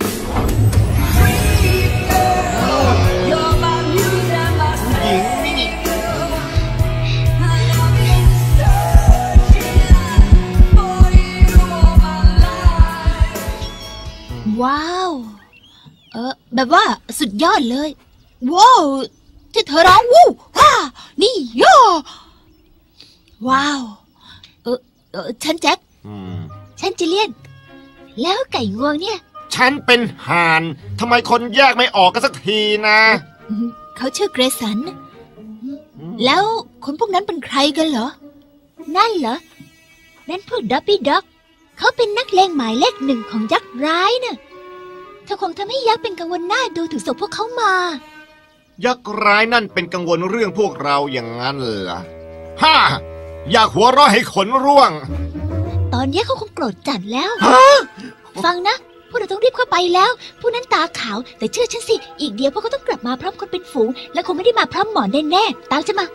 S3: ว้าวเออแบบว่าสุดยอดเลยว้าวที่เธอร้องวู้ฮ่านี่ย่อว้าวเออเออฉันแจ็คฉันจิเลียนแล้วไก่งวงเนี่ย
S5: ฉันเป็นห่านทำไมคนแยกไม่ออกกันสักทีนะ
S3: เขาชื่อเกรสันแล้วคนพวกนั้นเป็นใครกันเหรอนั่นเหรอนั่นพวกดับบี้ด็อกเขาเป็นนักเลงหมายเลขหนึ่งของยักษ์ร้ายน่ะเธอคงทำให้ยักษ์เป็นกังวลหน้าดูถึงส่งพวกเขามา
S5: ยักษ์ร้ายนั่นเป็นกังวลเรื่องพวกเราอย่างนั้นเหรอฮ่าอยากหัวเราะให้ขนร่วง
S3: ตอนนี้เขาคงโกรธจัดแล้วฟังนะพวกเราต้องรีบเข้าไปแล้วผู้นั้นตาขาวแต่เชื่อฉันสิอีกเดียวพวกเขาต้องกลับมาพร้อมคนเป็นฝูงและคงไม่ได้มาพร้อมหมอนแน่ๆตามฉันมา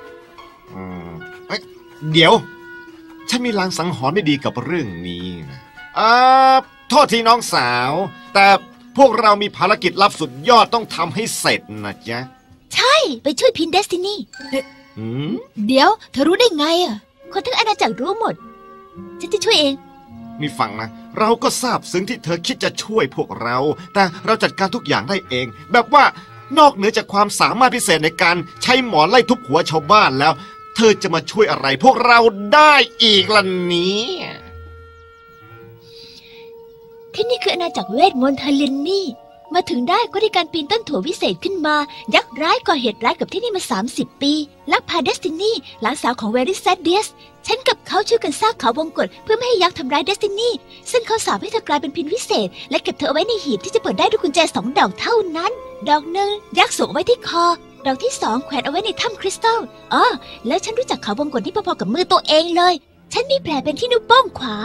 S5: เดี๋ยวฉันมีลางสังหรณ์ไม่ดีกับเรื่องนี้นะอ่าโทษทีน้องสาวแต่พวกเรามีภารกิจลับสุดยอดต้องทำให้เสร็จนะจ๊ะ
S3: ใช่ไปช่วยพินเดสตินีเดี๋ยวเธอรู้ได้ไงอ่ะคนทั้งอาณาจักรรู้หมดฉันจะช่วยเอง
S5: นี่ฟังนะเราก็ทราบซึ้งที่เธอคิดจะช่วยพวกเราแต่เราจัดการทุกอย่างได้เองแบบว่านอกเหนือจากความสามารถพิเศษในการใช้หมอนไล่ทุบหัวชาวบ้านแล้วเธอจะมาช่วยอะไรพวกเราได้อีกล่ะนี้
S3: ที่นี่คืออาณาจักรเวทมนต์ทาลินนี่
S7: มาถึงได้ก็ด้วยการปีนต้นถั่ววิเศษขึ้นมายักษ์ร้ายก่อเหตุร้ายกับที่นี่มาสามสิบปีลักพาเดสตินีหลานสาวของเวริสแซดเดียสฉันกับเขาช่วยกันสร้างเขาวงกฏเพื่อไม่ให้ยักษ์ทำร้ายเดสตินีซึ่งเขาสาปให้เธอกลายเป็นพินวิเศษและเก็บเธอเอาไว้ในหีบที่จะเปิดได้ด้วยกุญแจสองดอกเท่านั้นดอกหนึ่งยักษ์สวมไว้ที่คอดอกที่สองแขวนเอาไว้ในถ้ำคริสตัลอ๋อแล้วฉันรู้จักเขาวงกฏนี่พอๆกับมือตัวเองเลยฉันมีแผลเป็นที่นิ้วโป้งขวา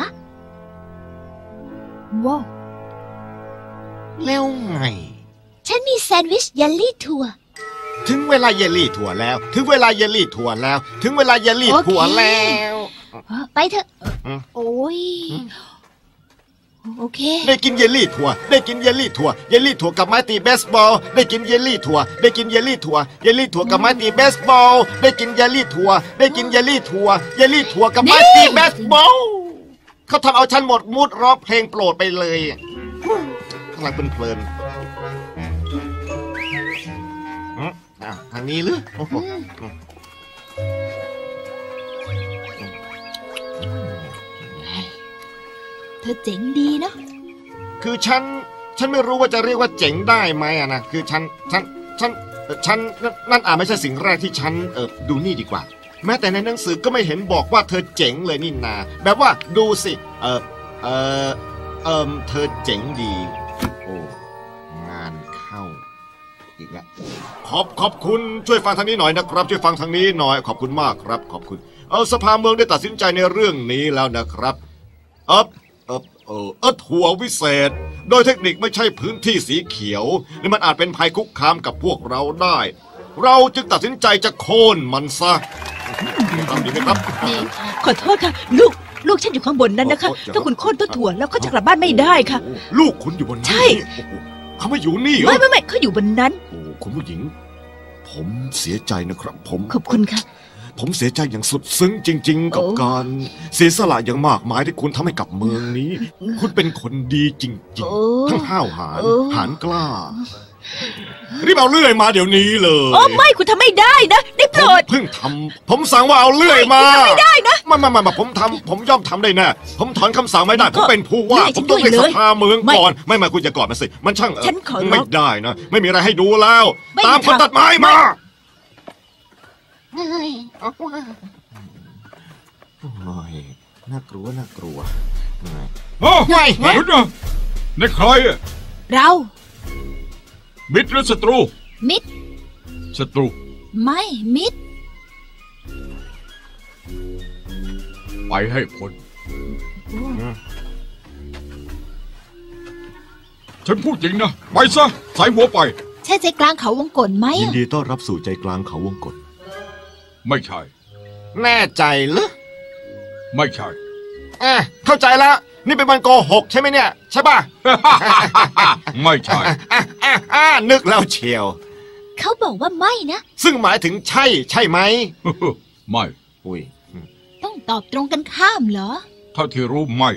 S7: ว้าว
S5: แล้วไง
S7: ฉันมีแซนด์วิชเยลลี่ถั่ว
S5: ถึงเวลาเยลลี่ถั่วแล้วถึงเวลาเยลลี่ถั่วแล้วถึงเวลาเยลลี่ถั่วแล้ว
S7: ไปเถอะโอ้ยโอเค
S5: ได้กินเยลลี่ถั่วได้กินเยลลี่ถั่วเยลลี่ถั่วกับไม้ตีเบสบอลได้กินเยลลี่ถั่วได้กินเยลลี่ถั่วเยลลี่ถั่วกับไม้ตีเบสบอลได้กินเยลลี่ถั่วได้กินเยลลี่ถั่วเยลลี่ถั่วกับไม้ตีเบสบอลเขาทำเอาฉันหมดมูดร้องเพลงโปรดไปเลยกำลังเพลินทางนี้หรือ
S7: เธอเจ๋งดีเนาะ
S5: คือฉันฉันไม่รู้ว่าจะเรียกว่าเจ๋งได้ไหมอะนะคือฉันฉันฉันฉันนั่นอาจไม่ใช่สิ่งแรกที่ฉันเออดูนี่ดีกว่าแม้แต่ในหนังสือก็ไม่เห็นบอกว่าเธอเจ๋งเลยนี่นาแบบว่าดูสิเออเออเออเธอเจ๋งดีโอ้งานเข้าอีกแล้วขอบขอบคุณช่วยฟังทางนี้หน่อยนะครับช่วยฟังทางนี้หน่อยขอบคุณมากครับขอบคุณเอาสภาเมืองได้ตัดสินใจในเรื่องนี้แล้วนะครับเออเออเออเออถั่ววิเศษโดยเทคนิคไม่ใช่พื้นที่สีเขียวนี่มันอาจเป็นภัยคุกคามกับพวกเราได้เราจึงตัดสินใจจะโค่นมันซะทำดีไหมครับ
S3: ขอโทษค่ะลูกลูกฉันอยู่ข้างบนนั้นนะคะถ้าคุณโค่นต้นถั่วแล้วเขาจะกลับบ้านไม่ได้ค่ะ
S5: ลูกคุณอยู่บนนี้ใช่เขาไม่อยู่นี่เหรอ
S3: ไม่ไม่ไม่เขาอยู่บนนั้น
S5: โอ้คุณผู้หญิงผมเสียใจนะครับผม
S3: ขอบคุณค่ะ
S5: ผมเสียใจอย่างสุดซึ้งจริงๆกับการเสียสละอย่างมากมายที่คุณทำให้กับเมืองนี้คุณเป็นคนดีจริงๆทั้งห้าวหาญหาญกล้ารีบเอาเลื่อยมาเดี๋ยวนี้เลย
S3: โอ้ไม่คุณทำไม่ได้นะได้โปรด
S5: เพิ่งทำผมสั่งว่าเอาเลื่อยมา
S3: ไม่ได้นะ
S5: มามามาผมทำผมย่อมทำได้แน่ผมถอนคำสั่งไม่ได้ผมเป็นผู้ว่าผมต้องเรียกสภาเมืองก่อนไม่มาคุณจะก่อนมาสิมันช่างไม่ได้นะไม่มีอะไรให้ดูแล้วตามคนตัดไม้มาโอ้ยน่ากลัวน่ากลัว
S1: โอ้ยหยุดนะนี่ใครอะ
S7: เรา
S1: มิตรหรือศัตรู
S7: มิตร
S1: ศัตรู
S7: ไม่มิตร
S1: ไปให้พ้นฉันพูดจริงนะไปซะใส่หัวไป
S7: ใช่ใจกลางเขาวงกฏไหม
S5: ยินดีต้อนรับสู่ใจกลางเขาวงกฏ
S1: ไม่ใช่
S5: แน่ใจหรือ
S1: ไม่ใช่
S5: เอ๊ะเข้าใจแล้วนี่เป็นมันโกหกใช่ไหมเนี่ยใช่ป่ะ
S1: ไม่ใช่
S5: นึกแล้วเชียว
S7: เขาบอกว่าไม่นะ
S5: ซึ่งหมายถึงใช่ใช่ไหม
S1: ไม่
S5: อุ้ย
S7: ต้องตอบตรงกันข้ามเหรอ
S1: เท่าที่รู้ไม่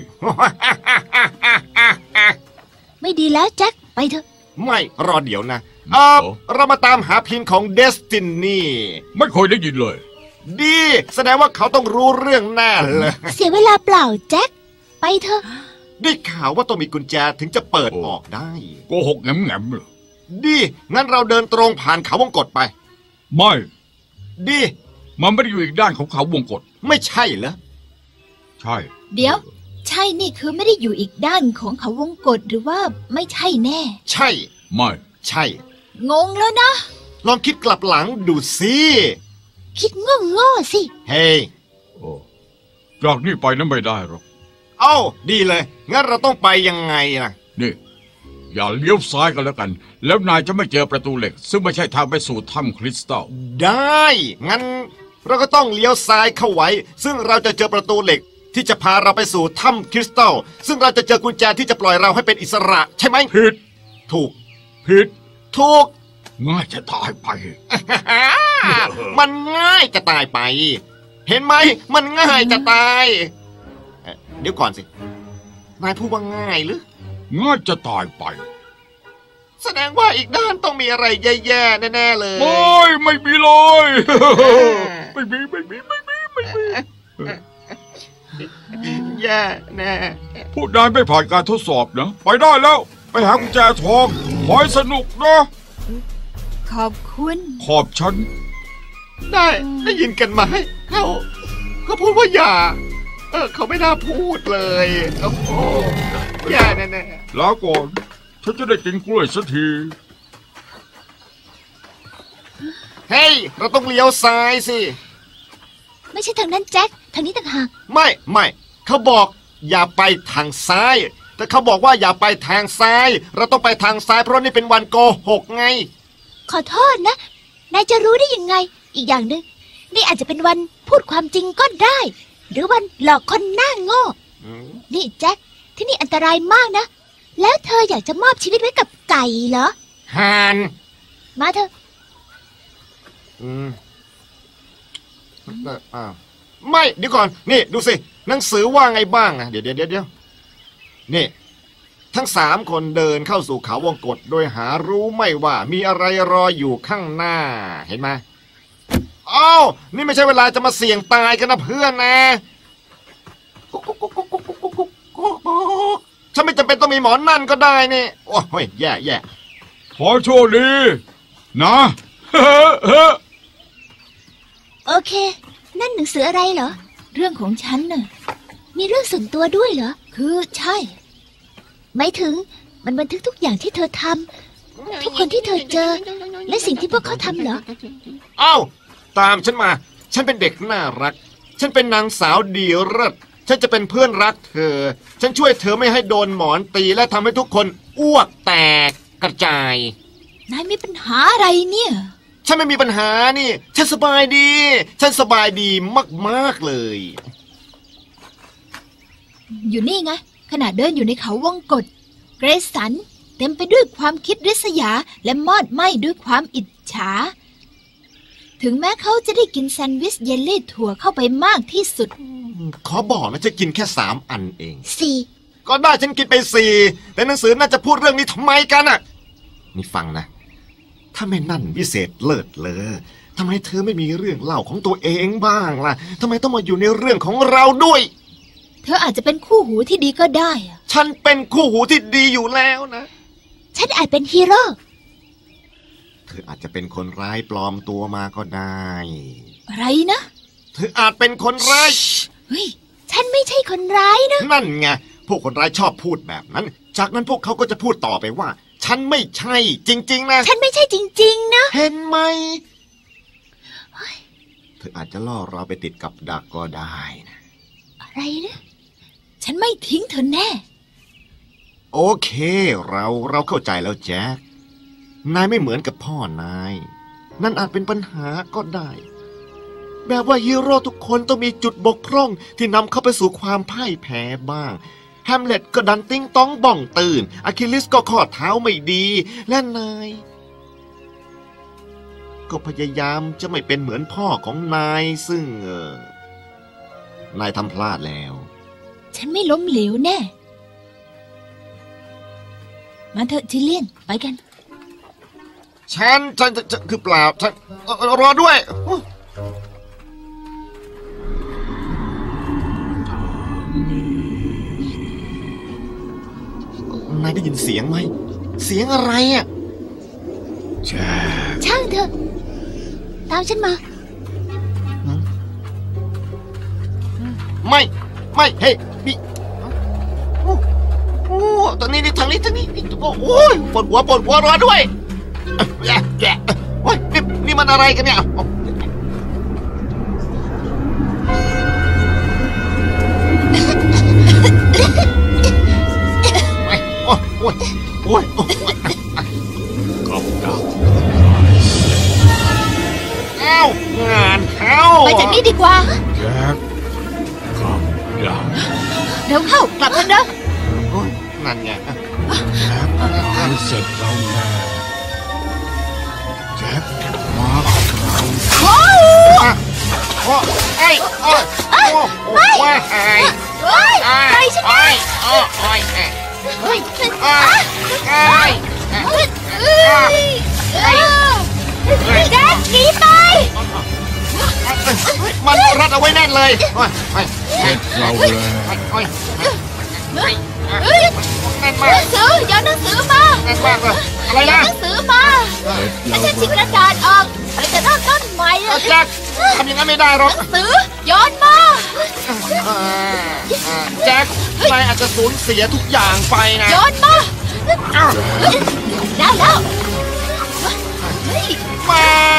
S7: ไม่ดีแล้วแจ็คไปเถอะ
S5: ไม่รอเดี๋ยวนะเออเรามาตามหาพินของเดสตินี
S1: ไม่เคยได้ยินเลย
S5: ดีแสดงว่าเขาต้องรู้เรื่องแน่เลย
S7: เสียเวลาเปล่าแจ็คไปเถอะ
S5: ได้ข่าวว่าต้องมีกุญแจถึงจะเปิดออกได้
S1: โกหกแง่มๆเลย
S5: ดีงั้นเราเดินตรงผ่านเขาวงกฏไป
S1: ไม่
S5: ดี
S1: มันไม่ได้อยู่อีกด้านของเขาวงกฏ
S5: ไม่ใช่เหรอ
S1: ใช่
S7: เดี๋ยวใช่นี่คือไม่ได้อยู่อีกด้านของเขาวงกฏหรือว่าไม่ใช่แน่
S5: ใช่
S1: ไม่
S5: ใช่
S7: งงแล้วนะ
S5: ลองคิดกลับหลังดูสิ
S7: คิดโง่ๆสิ
S5: เฮ้ย
S1: โอ้จากนี้ไปนั้นไม่ได้หรอก
S5: เอ้าดีเลยงั้นเราต้องไปยังไงล่ะ
S1: นี่อย่าเลี้ยวซ้ายกันแล้วกันแล้วนายจะไม่เจอประตูเหล็กซึ่งไม่ใช่ทางไปสู่ถ้ำคริสตัล
S5: ได้งั้นเราก็ต้องเลี้ยวซ้ายเข้าไว้ซึ่งเราจะเจอประตูเหล็กที่จะพาเราไปสู่ถ้ำคริสตัลซึ่งเราจะเจอกุญแจที่จะปล่อยเราให้เป็นอิสระใช่ไหม
S1: ผิด
S5: ถูก
S1: ผิด
S5: ถูก
S1: ง่ายจะตายไป
S5: มันง่ายจะตายไปเห็นไหมมันง่ายจะตายเดี๋ยวก่อนสินายพูดว่าง่ายหรือ
S1: ง่ายจะตายไป
S5: แสดงว่าอีกด้านต้องมีอะไรแย่ๆแน่ๆเลย
S1: โอ้ยไม่มีเลยไม่มีไม่มีไม่มีไม่มี
S5: แย่แน่
S1: พูดนายไม่ผ่านการทดสอบนะไปได้แล้ว
S4: ไปหากุญแจทองขอให้สนุกนะ
S3: ขอบคุณ
S4: ขอบฉัน
S5: ได้ได้ยินกันไหมเขาเขาพูดว่าอย่าเออเขาไม่น่าพูดเลยโอ้โหอย่าแน่ๆ
S4: แล้วก่อนฉันจะได้กินกล้วยสักที
S5: เฮ้ยเราต้องเลี้ยวซ้ายสิ
S7: ไม่ใช่ทางนั้นแจ็คทางนี้ต่างหาก
S5: ไม่ไม่เขาบอกอย่าไปทางซ้าย แต่เขาบอกว่าอย่าไปทางซ้าย เราต้องไปทางซ้ายเพราะนี่เป็นวันโกหกไง
S7: ขอโทษนะนายจะรู้ได้ยังไง อีกอย่างหนึ่งนี่อาจจะเป็นวันพูดความจริงก็ได้ หรือวันหลอกคนหน้าโง่นี่แจ็คที่นี่อันตรายมากนะแล้วเธออยากจะมอบชีวิตไว้กับไก่เหรอ
S5: ฮาน
S7: มาเถอะ
S5: อืมอ่าไม่เดี๋ยวก่อนนี่ดูสิหนังสือว่าไงบ้างอะเดี๋ยวเดี๋ยวเดี๋ยวนี่ทั้งสามคนเดินเข้าสู่เขาวงกฏโดยหารู้ไม่ว่ามีอะไรรออยู่ข้างหน้าเห็นไหมอ้าวนี่ไม่ใช่เวลาจะมาเสี่ยงตายกันนะเพื่อนนะฉันไม่จำเป็นต้องมีหมอนนั่นก็ได้นี่โอ้ยแย่แย่
S4: ขอโชคดีนะ
S7: โอเคนั่นหนังสืออะไรเหรอ
S3: เรื่องของฉันน่ะ
S7: มีเรื่องส่วนตัวด้วยเหรอ
S3: คือใช่
S7: ไม่ถึงมันบันทึกทุกอย่างที่เธอทำทุกคนที่เธอเจอ และสิ่งที่พวกเขาทำเหรอ
S5: อ้าวตามฉันมาฉันเป็นเด็กน่ารักฉันเป็นนางสาวดีเลิศฉันจะเป็นเพื่อนรักเธอฉันช่วยเธอไม่ให้โดนหมอนตีและทำให้ทุกคนอ้วกแตกกระจาย
S3: นายมีปัญหาอะไรเนี่ย
S5: ฉันไม่มีปัญหานี่ฉันสบายดี ฉันสบายดีมากๆเลย
S3: อยู่นี่ไงขณะเดินอยู่ในเขาวงกฏเกรสันเต็มไปด้วยความคิดริษยาและมอดไหม้ด้วยความอิจฉาถึงแม้เขาจะได้กินแซนด์วิชเยลลี่ถั่วเข้าไปมากที่สุด
S5: ขอบอกนะจะกินแค่สามอันเอง
S7: สี่
S5: ก็ได้ฉันกินไปสี่แต่หนังสือน่าจะพูดเรื่องนี้ทำไมกันอ่ะนี่ฟังนะถ้าแม่นั่นวิเศษเลิศเลอทำไมเธอไม่มีเรื่องเล่าของตัวเองบ้างล่ะทำไมต้องมาอยู่ในเรื่องของเราด้วย
S3: เธออาจจะเป็นคู่หูที่ดีก็ได้อะ
S5: ฉันเป็นคู่หูที่ดีอยู่แล้วนะ
S7: ฉันอาจเป็นฮีโร่
S5: เธออาจจะเป็นคนร้ายปลอมตัวมาก็ได้
S3: อะไรนะ
S5: เธออาจเป็นคนร้าย
S3: เฮ้ย
S7: ฉันไม่ใช่คนร้ายนะ
S5: นั่นไงพวกคนร้ายชอบพูดแบบนั้น จากนั้นพวกเขาก็จะพูดต่อไปว่า ฉันไม่ใช่จริงๆนะ
S7: ฉันไม่ใช่จริงๆนะ
S5: เห็นไหมเธออาจจะล่อเราไปติดกับดักก็ได้นะ
S7: อะไรนะ
S3: ฉันไม่ทิ้งเธอแน่
S5: โอเคเราเราเข้าใจแล้วแจ็คนายไม่เหมือนกับพ่อนายนั่นอาจเป็นปัญหาก็ได้แบบว่าฮีโร่ทุกคนต้องมีจุดบกพร่องที่นำเข้าไปสู่ความพ่ายแพ้บ้างแฮมเล็ตก็ดันติ้งต้องบ้องตื่นอะคิลิสก็ข้อเท้าไม่ดีและนายก็พยายามจะไม่เป็นเหมือนพ่อของนายซึ่งเออนายทำพลาดแล้ว
S3: ฉันไม่ล้มเหลวแน่ มาเถอะจิลเลียนไปกัน
S5: ฉันฉันจะคือเปล่าฉันรอด้วยนายได้ยินเสียงไหมเสียงอะไรอ่ะ
S4: แจ็ค
S7: ช่างเถอะ ตามฉันมา
S5: ไม่ไม่เฮ้ยนี่โอ้โอ้ตอนนี้นี่ทางนี้ทางนี้นี่โอ้ยปวดหัวปวดหัวรอด้วยแย่แย่โอ้ยนี่นี่มันอะไรกันเนี่ยโอ้ยโอ้ยโอ้ยโอ้ย
S4: กับดัก
S5: เอ้างานเข้า
S3: ไปจากนี้ดีกว่า
S4: แจ็คกับดัก
S3: เดี๋ยวเข้ากลับกันเด้อ
S5: โอ้ยนั่นไง
S4: แจ็คทำเสร็จแล้วแน่แจ็คมากับเรา
S5: อ่ะโอ้ไอ้โอ้โอ้โอ้ว่าไอ้
S7: เฮ้ย
S5: ไอ้
S7: ไปฉัน
S5: ไอ้โอ้ไอ้ไอ้
S7: เฮ้ย
S5: ไอ้ไอ้
S7: เฮ้ยเฮ้ยแจ็คหนีไป
S5: มันรัดเอาไว้แน่นเลยโอ้ยโอ้ย
S4: เสร็จเราแล้ว
S5: โอ้ยโอ้ยแน่น
S7: หนังสือย้อนหนังสือมา
S4: มากเลยอะไร
S7: ย้อน
S4: นะ
S7: หนังสือมาแล้วฉันฉีกกระดาษออกอะไรจะเริ่มต้นใหม่อะ
S4: แจ็คทำอย่างนั้นไม่ได้หรอก
S7: หนังสือย้อนมา
S8: แจ็คนายอาจจะสูญเสียทุกอย่างไปนะ
S7: ย้อนมาได้แล้วเฮ้ย
S8: ไม่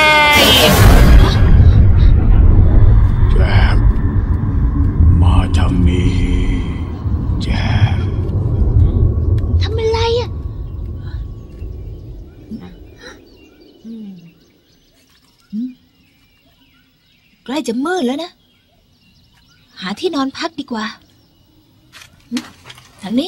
S4: แจ็คมาทางนี้แจ็ค
S7: ทำอะไรอ่ะใกล้จะมืดแล้วนะ หาที่นอนพักดีกว่าทางนี้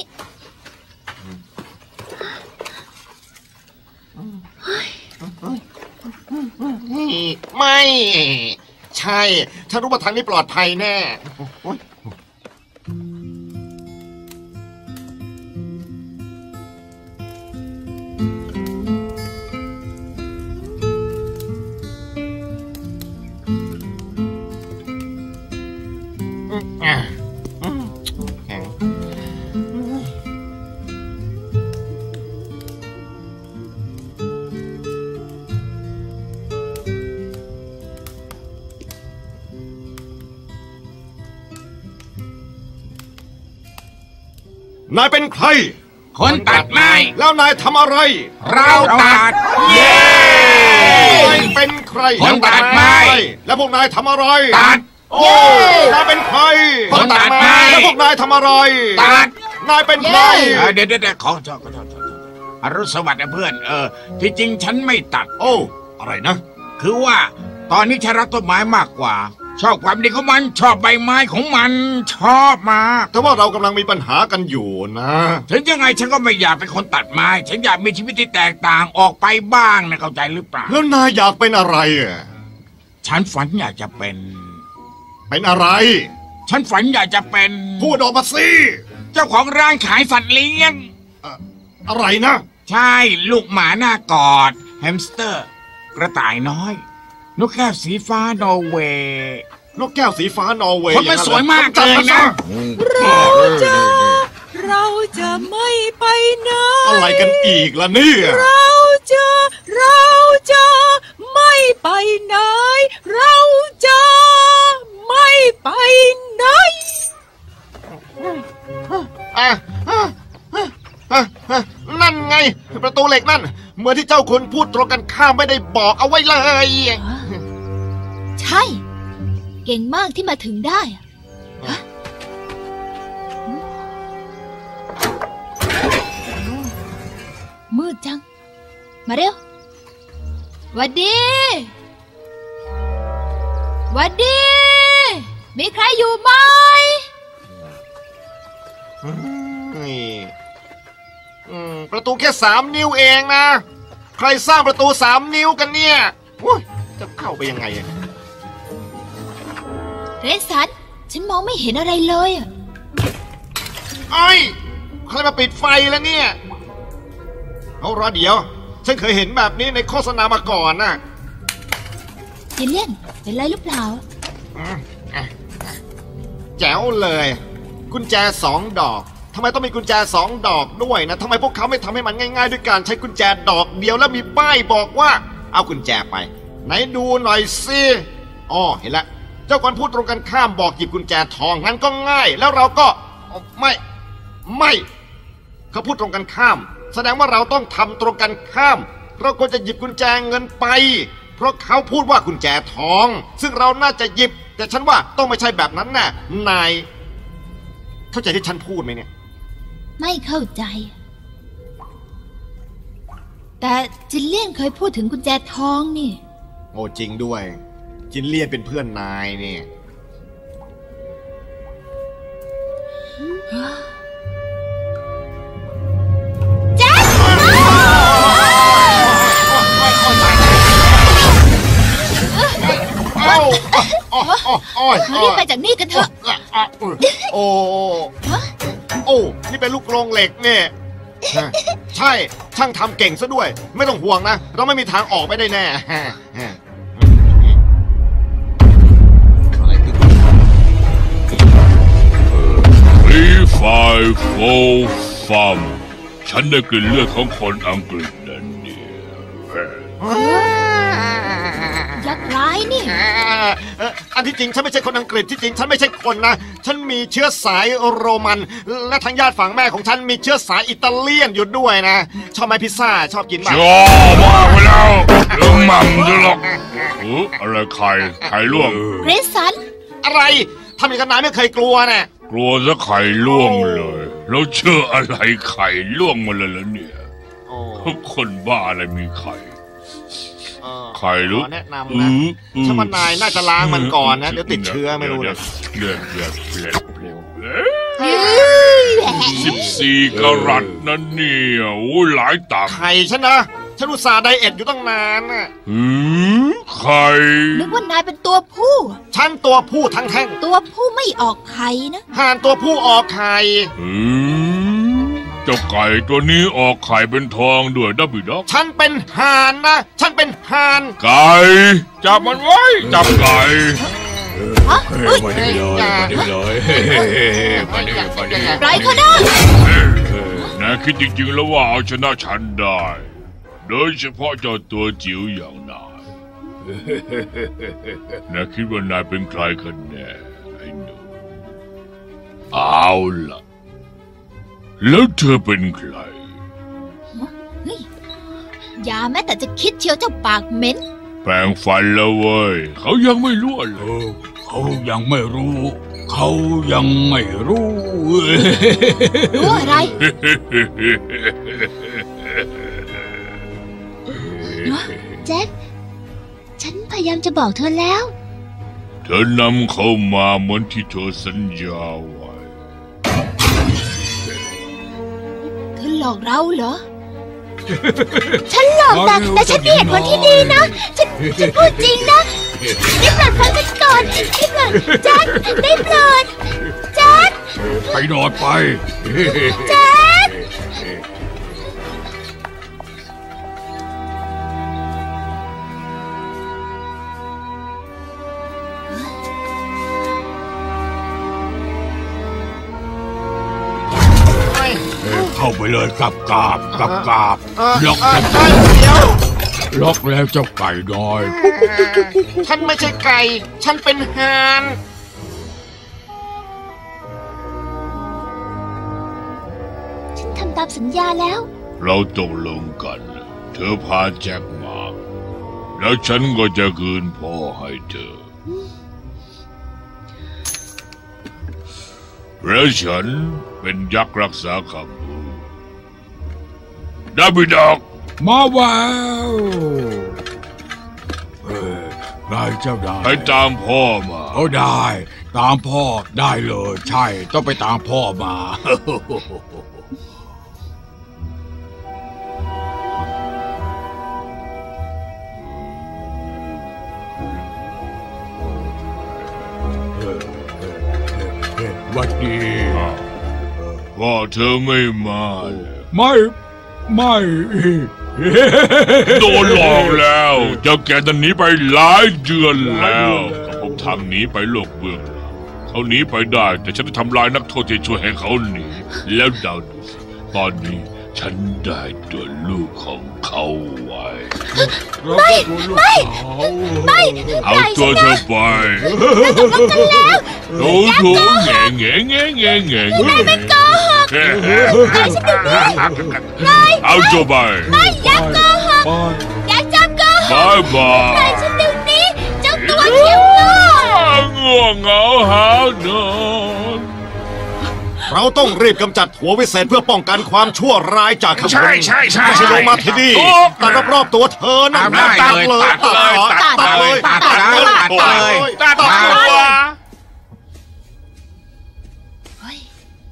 S8: ไม่ ใช่ฉันรู้ว่าทางนี้ปลอดภัยแน่โอ๊ยอ่ะอืมแข็ง
S5: นายเป็นใคร
S4: คนตัดไม้
S5: แล้วนายทำอะไร
S4: เราตัดเย้
S5: นายเป็นใคร
S4: คนตัดไม้
S5: แล้วพวกนายทำอะไร
S4: ตัด
S5: โอ้นายเป็นใคร
S4: คนตัดไม้
S5: แล้วพวกนายทำอะไร
S4: ตัด
S5: นายเป็นใคร
S4: เอ่อเดี๋ยวเดี๋ยวเดี๋ยวขอขอขอขอขออรุณสวัสดิ์นะเพื่อนเออที่จริงฉันไม่ตัด
S5: โอ้อะไรนะ
S4: คือว่าตอนนี้ฉันรักต้นไม้มากกว่า ชอบความดีของมันชอบใบไม้ของมันชอบมาก
S5: แต่ว่าเรากำลังมีปัญหากันอยู่นะ
S4: ถึงยังไงฉันก็ไม่อยากเป็นคนตัดไม้ ฉันอยากมีชีวิตที่แตกต่างออกไปบ้างนะเข้าใจหรือเปล่า
S5: แล้วนายอยากเป็นอะไรอ่ะ
S4: ฉันฝันอยากจะเป็น
S5: เป็นอะไร
S4: ฉันฝันอยากจะเป็น
S5: พูดออกมาสิ
S4: เจ้าของร้านขายสัตว์เลี้ยง
S5: อะไรนะ
S4: ใช่ลูกหมาหน้ากอดแฮมสเตอร์ กระต่ายน้อยนกแก้วสีฟ้านอร์เวย์
S5: นกแก้วสีฟ้านอร์เวย์
S4: คนมันสวยมาก
S5: จัด
S4: เลยนะ
S3: เราจะเราจะไม่ไปไหน
S5: อะไรกันอีกล่ะเนี่ย
S3: เราจะเราจะไม่ไปไหน เราจะไม่ไปไหน
S8: อ่ะอ่ะอ่ะอ่ะอ่ะนั่นไง ประตูเหล็กนั่นเหมือนที่เจ้าคุณพูดตรงกันข้ามไม่ได้บอกเอาไว้เลย
S7: ใช่ เก่งมากที่มาถึงได้อะฮะมืดจัง มาเร็วหวัดดีหวัดดี มีใครอยู่ไหม
S8: นี่อืมประตูแค่สามนิ้วเองนะ ใครสร้างประตูสามนิ้วกันเนี่ยโอ้ยจะเข้าไปยังไงอะ
S7: เรนสันฉันมองไม่เห็นอะไรเลยอะ
S8: ไอ้ยใครมาปิดไฟแล้วเนี่ยเอารอเดี๋ยว ฉันเคยเห็นแบบนี้ในโฆษณามาก่อนน่ะ
S7: จิลเลียนเป็นไรหรือเปล่า
S8: อืมอ่ะอ่ะแจ๋วเลย กุญแจสองดอกทำไมต้องมีกุญแจสองดอกด้วยนะทำไมพวกเขาไม่ทำให้มันง่ายๆด้วยการใช้กุญแจดอกเดียวแล้วมีป้ายบอกว่า เอากุญแจไป ไหนดูหน่อยสิอ๋อเห็นแล้วเจ้าคนพูดตรงกันข้ามบอกหยิบกุญแจทองงั้นก็ง่าย แล้วเราก็ไม่ไม่เขาพูดตรงกันข้าม แสดงว่าเราต้องทำตรงกันข้ามเราควรจะหยิบกุญแจเงินไป เพราะเขาพูดว่ากุญแจทอง ซึ่งเราน่าจะหยิบ แต่ฉันว่าต้องไม่ใช่แบบนั้นแน่นายเข้าใจที่ฉันพูดไหมเนี่ย
S7: ไม่เข้าใจ แต่จิลเลียนเคยพูดถึงกุญแจทองนี่
S8: โอ้จริงด้วย จินเลียนเป็นเพื่อนนายนี่
S7: แจ็ค
S8: โอ้โอ้โอ้
S7: เรารีบไปจากนี่กันเถอะ
S8: โอ้โอ้นี่เป็นลูกกรงเหล็กเนี่ยใช่ช่างทำเก่งซะด้วย ไม่ต้องห่วงนะ เราไม่มีทางออกไปได้แน่
S1: three five four five ฉันได้กลิ่นเลือดของคนอังกฤษนั่นเนี่ย
S7: ยักษ์ร้ายนี่
S8: เอ่ออันที่จริงฉันไม่ใช่คนอังกฤษที่จริงฉันไม่ใช่คนนะฉันมีเชื้อสายโรมันและทางญาติฝั่งแม่ของฉันมีเชื้อสายอิตาเลียนอยู่ด้วยนะชอบไหมพิซซ่าชอบกินไหม
S1: ชอบมากไปแล้วเรื่องหม่ำด้วยหรอกเอออะไรไข่ไข่ล่วง
S7: เกรสัน
S8: อะไรทำอย่างกันนายไม่เคยกลัวนะ
S1: กลัวซะไข่ล่วงเลยแล้วเชื่ออะไรไข่ล่วงมาเลยแล้วเนี่ยคนบ้าอะไรมีไข่ไข่ลูก
S8: แนะนำนะฉันว่านายน่าจะล้างมันก่อนนะเดี๋ยวติดเชื้อไม่รู้นะ
S1: เลือดเลือดเลือดสิบสี่กรัตนั่นเนี่ยโอ้หลายตับ
S8: ไข่ฉันนะฉันอุตส่าห์ไดเอทอยู่ตั้งนานน่ะ
S1: หือไข่
S7: นึกว่านายเป็นตัวผู้
S8: ฉันตัวผู้ทั้งแท่ง
S7: ตัวผู้ไม่ออกไข่นะ
S8: ห่านตัวผู้ออกไข่
S1: หือเจ้าไก่ตัวนี้ออกไข่เป็นทองด้วยดับบิด็อก
S8: ฉันเป็นห่านนะฉันเป็นห่าน
S1: ไก่จับมันไว้จับไก่
S7: ฮะเฮ้ย
S1: มาดิเลยมาดิเลยมาดิมาดิ
S7: ไรเขาได้
S1: นายคิดจริงๆแล้วว่าเอาชนะฉันได้ โดยเฉพาะเจ้าตัวจิ๋วอย่างนายนายคิดว่านายเป็นใครกันแน่ไอ้หนูเอาล่ะแล้วเธอเป็นใคร
S7: อย่าแม้แต่จะคิดเชียวเจ้าปากเหม็น
S1: แปลงฟันแล้วเว้ยเขายังไม่รู้อะไร
S9: เขายังไม่รู้ เขายังไม่รู้
S7: รู้อะไรแจ็คฉันพยายามจะบอกเธอแล้ว
S1: เธอนำเขามาเหมือนที่เธอสัญญาไว้
S7: เธอหลอกเราเหรอ ฉันหลอกแต่แต่ฉันมีเหตุผลที่ดีนะ ฉันฉันพูดจริงนะได้โปรดฟังฉันก่อนได้โปรดแจ็คได้โปรดแจ็ค
S9: ไปนอนไป
S7: แจ็ค
S9: เข้าไปเลยกลับกราบกลับกราบ
S8: เอ่อ
S9: ล็อก
S8: เอ่อ
S9: แล้ว
S8: เดี๋ยว
S9: ล็อกแล้วเจ้าไก่น้อย
S8: ฉันไม่ใช่ไก่ ฉันเป็นห่าน
S7: ฉันทำตามสัญญาแล้ว
S1: เราตกลงกัน เธอพาแจ็คมา แล้วฉันก็จะคืนพ่อให้เธอและฉันเป็นยักษ์รักษาคำพูดดับบิด็อก
S9: มาแล้วเออได้เจ้าได้
S1: ให้ตามพ่อมา
S9: เอาได้ ตามพ่อได้เลยใช่ต้องไปตามพ่อมา วัดดี
S1: พ่อเธอไม่มาเลย
S9: ไม่ไม่
S1: โดนหลอกแล้วเจ้าแกจะหนีไปหลายเดือนแล้วกับผมทางหนีไปโลกเบื้องหลังเขาหนีไปได้แต่ฉันได้ทำลายนักโทษที่ช่วยให้เขาหนีแล้วเดาดูสิตอนนี้ฉันได้ตัวลูกของเขาไว้
S9: ไม่ไม่ไม่
S1: เอาตัวเธอไปโอ้โหแง่แง่แง่แง่แง่แง่ไม่โกหกเอาตัวไป
S7: ไม่ยักษ์โกหกยักษ์จำโกหก
S1: บายบาย
S7: ปล่อยฉันเดี๋ยวนี้เจ้าตัวเขียวโง่
S1: ง่วงเหงาหานอน
S5: เราต้องรีบกำจัดหัววิเศษเพื่อป้องกันความชั่วร้ายจากขบวน
S1: ใช่ใช่ใช่
S5: ไม่ใช่ลงมาที่นี่ตัดรอบๆตัวเธอนะ
S1: ตัด
S5: ตัดเลย
S1: ตัดเลย
S5: ตัดเลย
S1: ตัดเลย
S5: ตัดเลย
S1: ตัดตัว
S7: เฮ้ย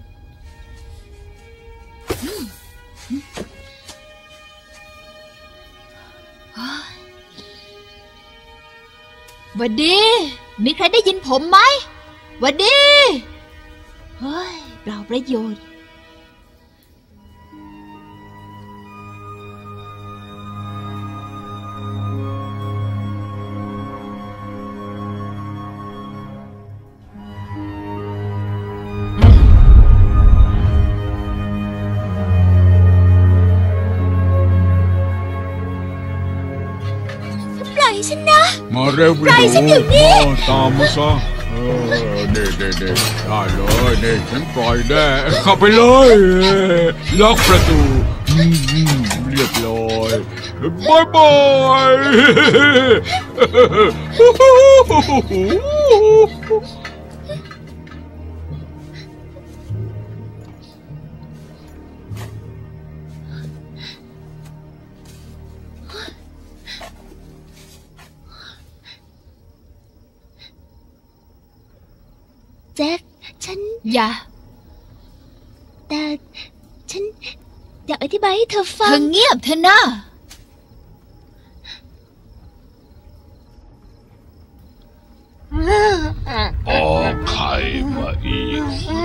S7: หวัดดี มีใครได้ยินผมไหมหวัดดี เฮ้ยเปล่าประโยชน์
S9: มาเร็ว
S7: ปล่อยฉันเดี๋ยวนี้
S9: ตามมาซะเออเด็ดเด็ดเด็ดได้เลยเด็ดฉันปล่อยได้เข้าไปเลยล็อกประตูอืมอืมเรียบร้อยบายบาย
S7: แจ็คฉัน
S3: อย่า
S7: แต่ฉันอยากอธิบายให้เธอฟั
S3: เธ
S7: ง
S3: อเงียบเถอะนะ
S1: ออกไข่มาอีก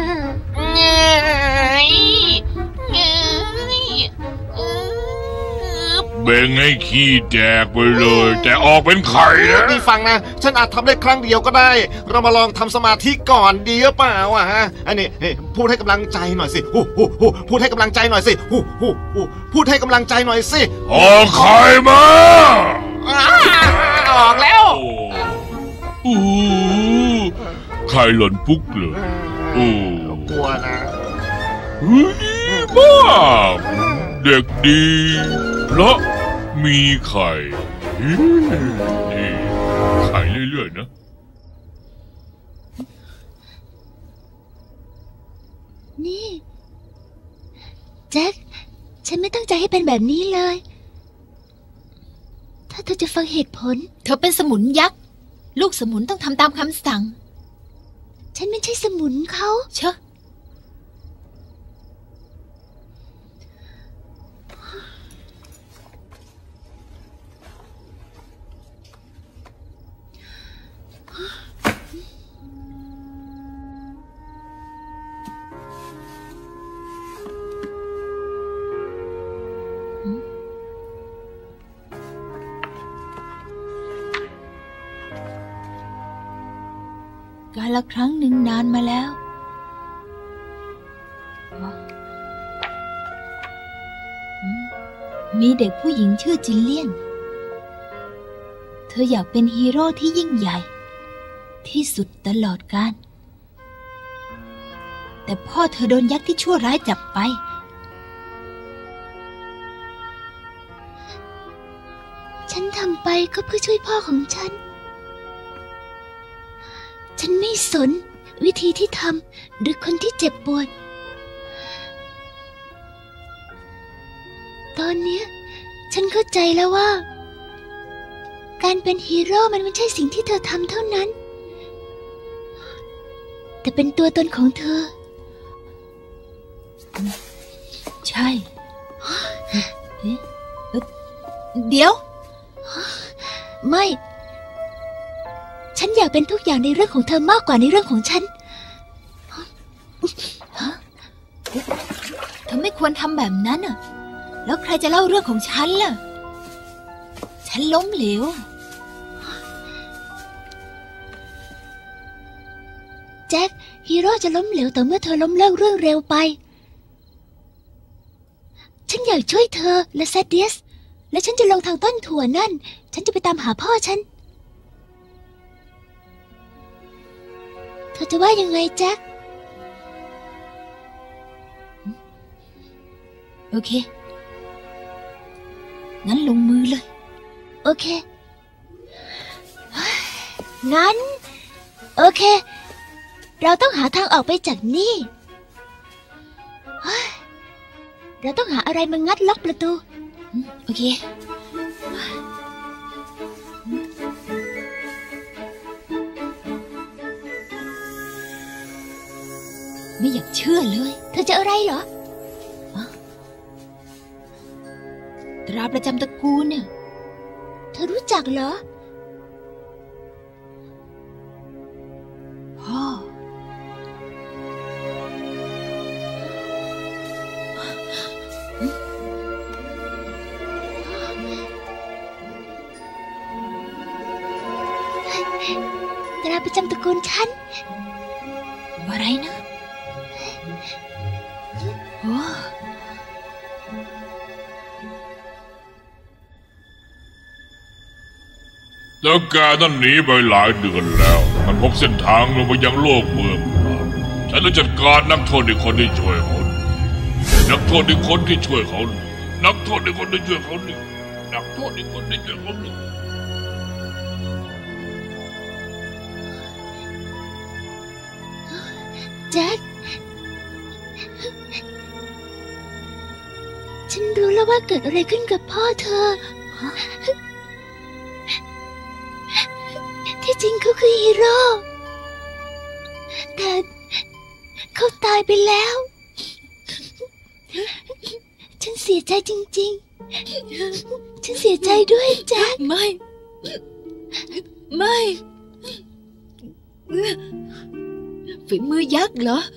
S1: เบ่งให้ขี้แจกไปเลย แต่ออกเป็นไข่นะ
S8: นี่ฟังนะ ฉันอาจทำได้ครั้งเดียวก็ได้ เรามาลองทำสมาธิก่อนดีหรือเปล่าอะฮะอันนี้เฮ้ยพูดให้กำลังใจหน่อยสิฮู้ฮู้ฮู้พูดให้กำลังใจหน่อยสิฮู้ฮู้ฮู้พูดให้กำลังใจหน่อยสิ
S1: ออกไข่มา
S8: อ้าออกแล้ว
S1: โอ้ไข่หล่นปุ๊กเลยโอ้
S8: กลัวนะ
S1: ดีมากเด็กดีเพราะมีไข่นี่ไข่เรื่อยๆนะ
S7: นี่แจ็คฉันไม่ตั้งใจให้เป็นแบบนี้เลย ถ้าเธอจะฟังเหตุผล
S3: เธอเป็นสมุนยักษ์ลูกสมุนต้องทำตามคำสั่ง
S7: ฉันไม่ใช่สมุนเขา
S3: เชอะกาลครั้งหนึ่งนานมาแล้วมีเด็กผู้หญิงชื่อจิลเลียนเธออยากเป็นฮีโร่ที่ยิ่งใหญ่ที่สุดตลอดกาลแต่พ่อเธอโดนยักษ์ที่ชั่วร้ายจับไป
S7: ฉันทำไปก็เพื่อช่วยพ่อของฉันฉันไม่สนวิธีที่ทำหรือคนที่เจ็บปวดตอนเนี้ยฉันเข้าใจแล้วว่าการเป็นฮีโร่มันไม่ใช่สิ่งที่เธอทำเท่านั้นแต่เป็นตัวตนของเธอ
S3: ใช่เดี๋ยว
S7: ไม่ฉันอยากเป็นทุกอย่างในเรื่องของเธอมากกว่าในเรื่องของฉัน
S3: เธอไม่ควรทำแบบนั้นน่ะแล้วใครจะเล่าเรื่องของฉันล่ะฉันล้มเหลว
S7: แจ็คฮีโร่จะล้มเหลวแต่เมื่อเธอล้มเลิกเรื่องเร็วไปฉันอยากช่วยเธอและแซดเดียสและฉันจะลงทางต้นถั่วนั่นฉันจะไปตามหาพ่อฉันเธอจะว่ายังไงแจ็ค
S3: โอเคงั้นลงมือเลย
S7: โอเคงั้นโอเคเราต้องหาทางออกไปจากนี่เราต้องหาอะไรมางัดล็อกประตู
S3: โอเคไม่อยากเชื่อเลย
S7: เธอจะอะไรเหรอ
S3: ตราประจำตระกูลเนี่ย
S7: เธอรู้จักเหรอ
S3: พ่อ
S7: ตราประจำตระกูลฉัน
S3: อะไรนะโอ้
S1: ตแต่แกนั่นหนีไปหลายเดือนแล้วมันพบเส้นทางลงไปยังโลกเมืองฉันเลยจัดการนักโทษอีกคนที่ช่วยเขานักโทษอีกคนที่ช่วยเขานักโทษอีกคนที่ช่วยเขานี่นักโทษอีกคนที่ช่วยเขานี่
S7: แจ็คฉันรู้แล้วว่าเกิดอะไรขึ้นกับพ่อเธอที่จริงเขาคือฮีโร่แต่เขาตายไปแล้วฉันเสียใจจริงๆฉันเสียใจด้วยแจ็ค
S3: ไม่ไม่ฝีมือยักษ์เหรอ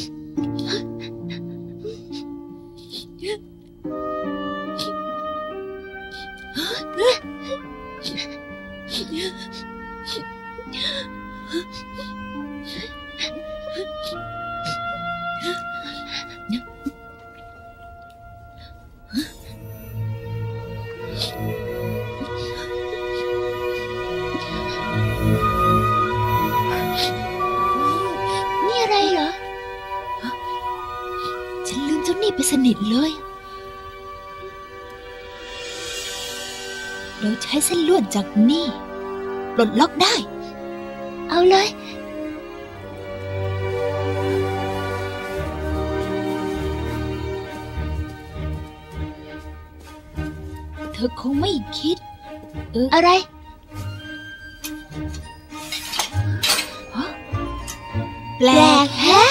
S7: นี่อะไรเหรอฉันลืมเจ้านี่ไปสนิทเลยเราใช้เส้นลวดจากนี่ปลดล็อกได้เอาเลยเธอคงไม่คิดเอออะไรแปลกแฮะ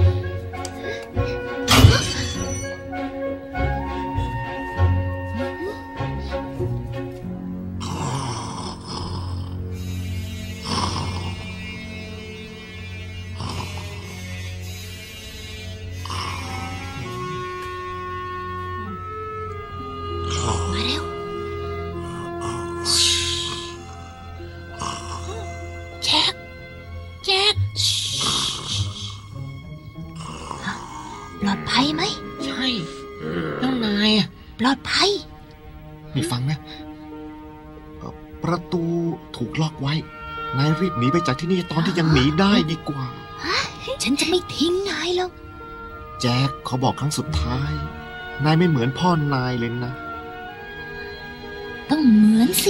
S7: ปลอดภัยไหมใช่แล้วนายปลอดภัยนี่ฟังนะประตูถูกล็อกไว้นายรีบหนีไปจากที่นี่ตอนที่ยังหนีได้ดีกว่าฉันจะไม่ทิ้งนายหรอกแจ็คเขาบอกครั้งสุดท้ายนายไม่เหมือนพ่อนายเลยนะต้องเหมือนสิ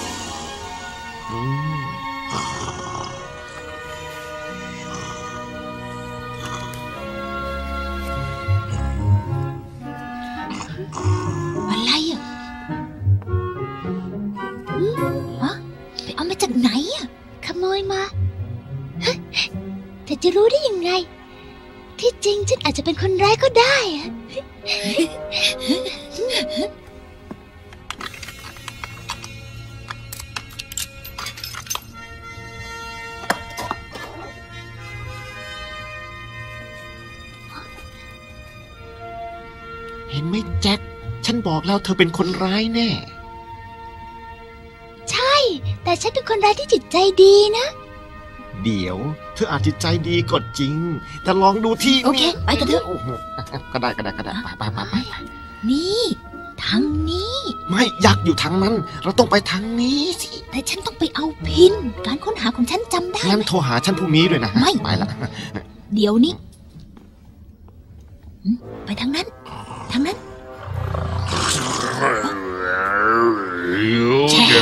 S7: อะไรอ่ะฮะไปเอามาจากไหนอ่ะขโมยมาแต่จะรู้ได้ยังไงที่จริงฉันอาจจะเป็นคนร้ายก็ได้อ่ะเห็นไหมแจ็คฉันบอกแล้วเธอเป็นคนร้ายแน่ใช่แต่ฉันเป็นคนร้ายที่จิตใจดีนะเดี๋ยวเธออาจจิตใจดีก็จริงแต่ลองดูที่โอเคไปกันเถอะก็ได้ก็ได้ก็ได้ไปไปไปไปนี่ทางนี้ไม่อยากอยู่ทางนั้นเราต้องไปทางนี้สิแต่ฉันต้องไปเอาพินการค้นหาของฉันจำได้งั้นโทรหาฉันพรุ่งนี้ด้วยนะไม่ไปละเดี๋ยวนี้ไปทางนั้นทางนั้นแช่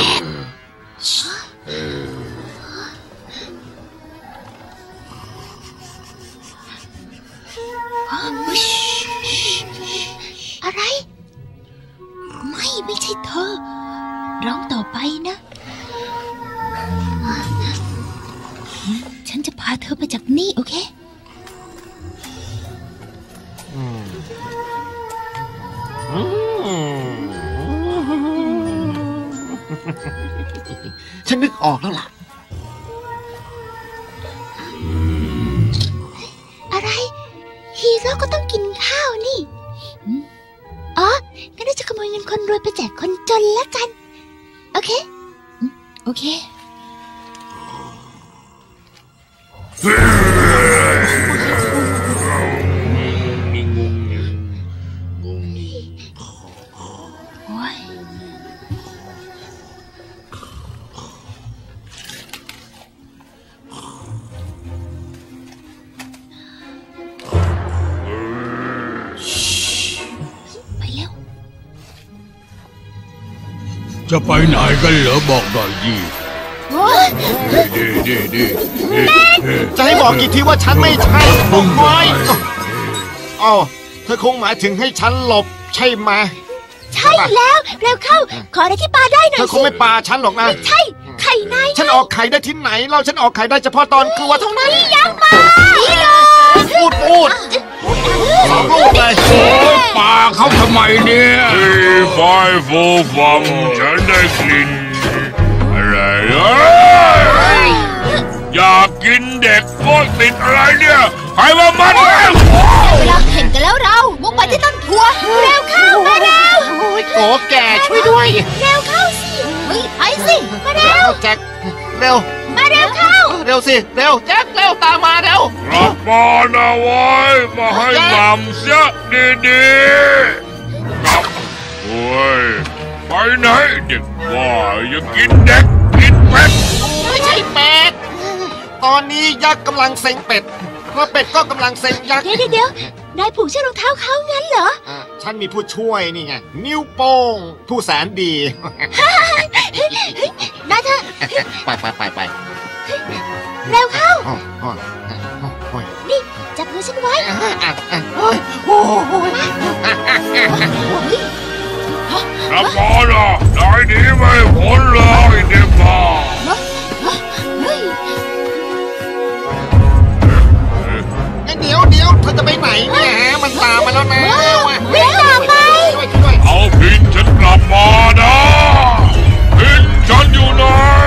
S7: อะไรไม่ไม่ใช่เธอร้องต่อไปนะฉันจะพาเธอไปจากนี่โอเคฉันนึกออกแล้วล่ะอะไรฮีโร่ก็ต้องกินข้าวนี่อ๋องั้นเราจะขโมยเงินคนรวยไปแจกคนจนแล้วกันโอเคโอเค
S9: จะไปไหนกันเหรอบอกหน่อยดิดีดีดีดี
S8: จะให้บอกกี่ทีว่าฉันไม่ใช่บอกไว้อ๋อเธอคงหมายถึงให้ฉันหลบใช่ไหม
S7: ใช่แล้วเร็วเข้า ขออะไรที่ปลาได้หน่อย
S8: เธอคงไม่ปาฉันหรอกนะ
S7: ไม่ใช่ไข่นาย
S8: ฉันออกไข่ได้ที่ไหนเราฉันออกไข่ได้เฉพาะตอนกลัวเท่านั้น
S7: ยังมานี่เลย
S8: พูดพูดสองลูกเลย
S9: โอ้ยปาเขาทำไมเนี่ย
S1: ที่ไฟฟูฟัมฉันได้กลิ่นอะไรเอ้ยอยากกินเด็กโคตรติดอะไรเนี่ยใครว่ามันวะ
S7: เวลาเห็นกันแล้วเรามุ่งไปที่ต้นถั่วเร็วเข้ามาเร็ว
S8: โอ้ยโกแก่ช่วยด้วย
S7: เร็วเข้าสิเฮ้ยไปสิมาเร็ว
S8: แจ็คเร็ว
S7: มาเร็วเข้า
S8: เร็วสิเร็วแจ็คเร็วตามมาเร็ว
S1: กลับมานะไว้มาให้หม่ำเสียดีๆกลับโอ้ยไปไหนเด็กว่าอย่ากินเด็กกินเป็ด
S8: ไม่ใช่เป็ดตอนนี้ยักษ์กำลังเซ็งเป็ดเพราะเป็ดก็กำลังเซ็งยักษ์
S7: เดี๋ยวเดี๋ยวนายผูกเชือกรองเท้าเขางั้นเหรอ
S8: อ่ะฉันมีผู้ช่วยนี่ไงนิ้วโป้งผู้แสนดี
S7: นายเถอะ
S8: ไปไปไปไป
S7: เร็วเข้า
S8: อ๋ออ๋ออ๋อ
S7: นี่จับมือฉันไว้
S8: อ่ะอ่ะอ่ะโอ้ยโอ้ย
S1: กลับมานะได้หนีไม่พ้นเลยเด็กบ้า
S7: เฮ้ย
S8: เดี๋ยวเดี๋ยวเธอจะไปไหนเนี่ยฮะมันตามมาแล้วนะว่ะ
S7: ไม่ตามไป
S8: ช่วยช่วย
S1: เอาพินฉันกลับมานะพินฉันอยู่ไหน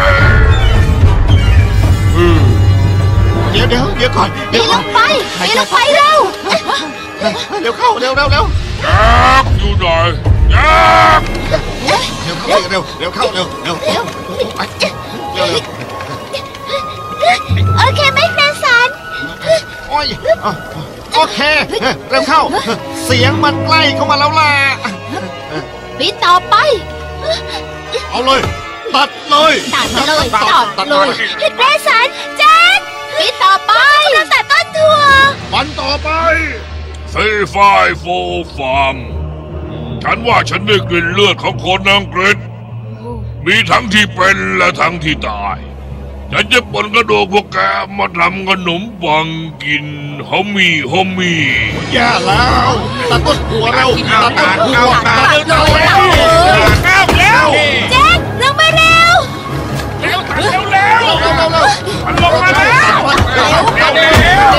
S1: เออ
S8: เดี๋ยวเดี๋ยวเดี๋ยวก่อน
S7: หนี
S8: เดี๋ยว
S7: ล
S8: ก่อน
S7: งไปหนีลงไปเร็ว
S8: เดี๋ยวเข้าเร็วเร็วเร็ว
S1: แจ็คอยู่ไหนแจ็ค
S8: เร็วเข้าเร็วเร็วเข้าเร็วเร็วเร็วไปเร็วเร็ว
S7: โอเคไหมแฟนสัน
S8: โอ้ยอ่ะโอเคเร็วเข้า เสียงมันใกล้เข้ามาแล้วล่ะ
S7: ปีต่อไป
S5: เอาเลย ตัดเลย
S7: ตัดเลยตัดเลยแฟนสันแจ็คปีต่อไปเราตัดต้นถั่ว
S9: วันต่อไป
S1: ซีไฟโฟฟาร์มฉันว่าฉันได้กลิ่นเลือดของคนอังกฤษมีทั้งที่เป็นและทั้งที่ตายฉันจะปนกระดูกพวกแกมาทำขนมปังกินฮอมมี่ฮอมมี่
S5: แย่แล้วตัดต้นหัวเราตัดต้นหัวตัดต้นหัว
S1: ข้าวแล้ว
S7: แจ็คลงมาเร็ว
S1: เร็วตัดเร็วเร็ว
S8: เร็วเร็วเร็วเร็ว
S1: มันลงมาแล้ว
S8: เร็วเร็วเร็วเร็ว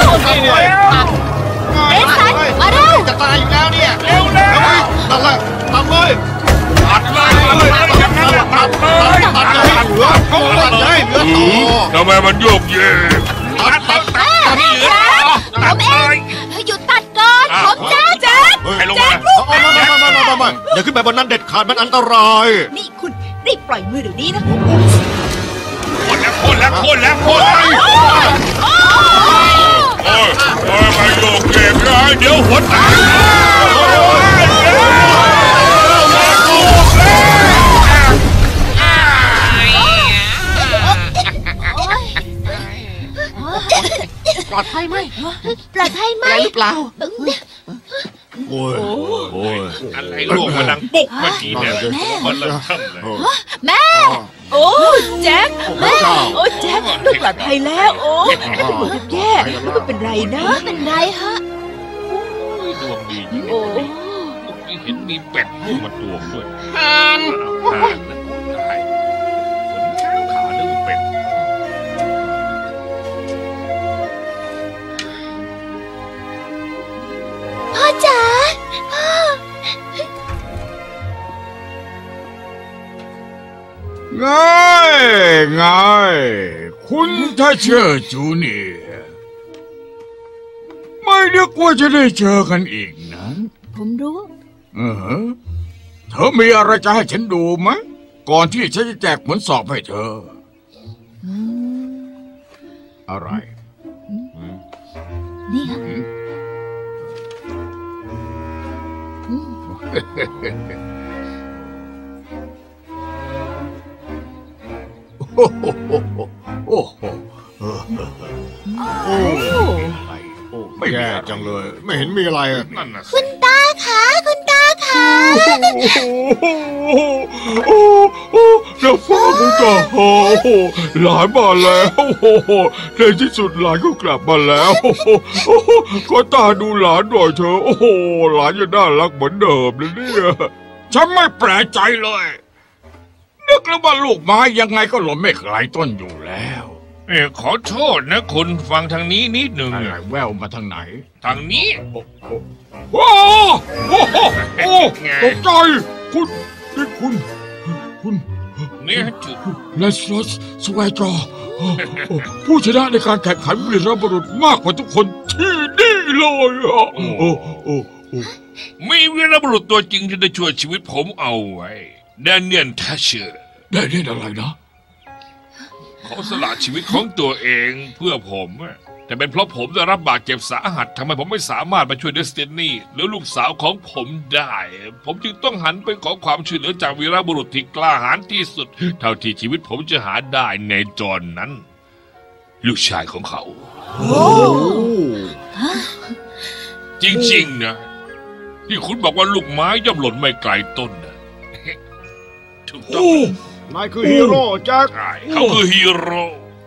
S7: เรนสันมาเร็ว
S8: จะตายอยู่แล้วเนี่ย
S1: เร็วเร็ว
S8: ตัดเลยตัดเลย
S1: ตัดเลยตัดเลยอย่างนั้นแหละตัดเลย
S8: ตัดเลยเหลือตัดเลยเหลือต่อ
S1: ทำไมมันโยกเยก
S8: ตัดตัดตัด
S1: นี่เหลือต่อ
S7: ผมเองหยุดตัดก่อนผมแจ็คแจ็ค
S1: ให้ลงมา
S8: ไม่ไม่ไม่ไม่ไม่ไม่อย่าขึ้นไปบนนั้นเด็ดขาดมันอันตราย
S3: นี่คุณรีบปล่อยมือเดี๋ยวนี้นะ
S1: โคนแล้วโคนแล้วโคนแล้วโคนแล้วโอ้ยโอ้ยมาโยกเยกเลยเดี๋ยวหัวแตก
S8: ปลอดภัยไหม
S7: ปลอดภัยไหม
S8: อะไรหรือเปล่า
S5: โอ้ยโอ้ย
S1: อะไรลูกมันดังปุ๊กเมื่อกี้เนี่ยมันเริ่มทำเลย
S7: แม่
S3: โอ้แจ็ค
S8: พระเจ้า
S3: โอ้แจ็คลูกปลอดภัยแล้ว โอ้ไม่ต้องห่วงแทบแย่ลูกไม่เป็นไรนะ
S7: ไม่เป็นไรฮะ
S1: ดวงดีจริง
S3: โอ้
S1: เมื่อกี้เห็นมีเป็ดลูกมาตวงด้วย
S8: อ่าน
S1: ห่านนะได้ขนช้างขานึกว่าเป็ด
S7: พ่อจ๋าพ่อ
S9: ไงไงคุณถ้าเชื่อจูเนียร์ไม่นึกว่าจะได้เจอกันอีกนะ
S3: ผมรู้
S9: เออเธอมีอะไรจะให้ฉันดูไหมก่อนที่ฉันจะแจกผลสอบให้เธอ อะไร
S7: นี่ฮะ
S9: โอ้โหโอ้โห
S5: โอ้ไม่แย่จังเลย ไม่เห็นมีอะไรอะ
S1: นั่นน่ะสิ
S7: คุณตาคะคุณตาคะ
S9: โอ้ก็โอ้โหหลานมาแล้วโอ้โหในที่สุดหลานก็กลับมาแล้วโอ้โหขอตาดูหลานหน่อยเถอะโอ้โหหลานยังน่ารักเหมือนเดิมเลยเนี่ยฉันไม่แปลกใจเลยนึกแล้วว่าลูกไม้ยังไงก็หล่นไม่ไกลต้นอยู่แล้ว
S1: เออขอโทษนะคุณฟังทางนี้นิดหนึ่ง
S9: อะไรแววมาทางไหน
S1: ทางนี้
S9: โอ้โหโอ้ตกใจคุณนี่คุณคุณ
S1: เนี่ยจุด
S9: เลสลอสสวายจอผู้ชนะในการแข่งขันวีรบุรุษมากกว่าทุกคนที่นี่เลยอ่ะโอ้โอ้
S1: มีวีรบุรุษตัวจริงที่ได้ช่วยชีวิตผมเอาไว้แดเนียลแทชเชอร์
S9: แดเนียลอะไรนะ
S1: เขาสละชีวิตของตัวเองเพื่อผมแต่เป็นเพราะผมได้รับบาดเจ็บสาหัสทำไมผมไม่สามารถมาช่วยเดสตินีหรือลูกสาวของผมได้ผมจึงต้องหันไปขอความช่วยเหลือจากวีรบุรุษที่กล้าหาญที่สุดเท่าที่ชีวิตผมจะหาได้ในตอนนั้นลูกชายของเขา
S3: โอ้
S1: จริงๆนะที่คุณบอกว่าลูกไม้ย่อมหล่นไม่ไกลต้นนะถูกต้อง
S8: นายคือฮีโร่แจ็ค
S1: เขาคือฮีโร่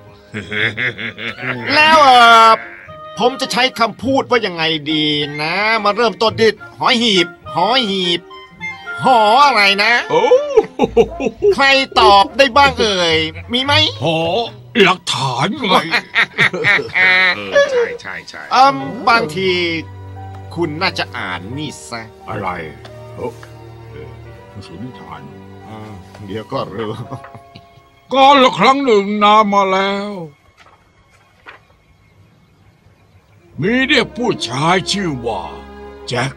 S8: แล้วเออผมจะใช้คำพูดว่ายังไงดีนะมาเริ่มต้นที่หอยหีบหอยหีบหออะไรนะใครตอบได้บ้างเอ่ยมีไหม
S9: หอหลักฐานไง
S1: ใช่ใช่ใช่
S8: อืมบางทีคุณน่าจะอ่านนี่ซะ
S9: อะไรเออสุนิทาน
S8: เดี๋ยวก็รู้
S9: ก่อนละครั้งหนึ่งนานมาแล้วมีเด็กผู้ชายชื่อว่าแจ็ค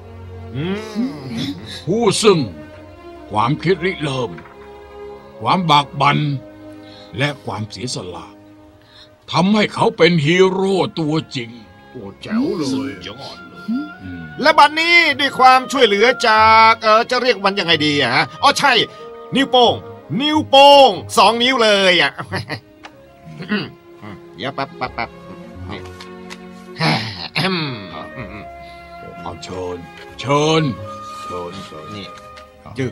S9: ผู้ซึ่งความคิดริเริ่มความบากบั่นและความเสียสละทำให้เขาเป็นฮีโร่ตัวจริง
S8: โอ้แจ๋วเลยยอดเลยและบัดนี้ด้วยความช่วยเหลือจากเออจะเรียกมันยังไงดีอะฮะอ๋อใช่นิ้วโป้งนิ้วโป้งสองนิ้วเลยอ่ะเดี๋ยวแป๊บแป๊บแป๊บ
S9: เอาเชิญเชิญเชิญเชิญ
S8: นี่จึก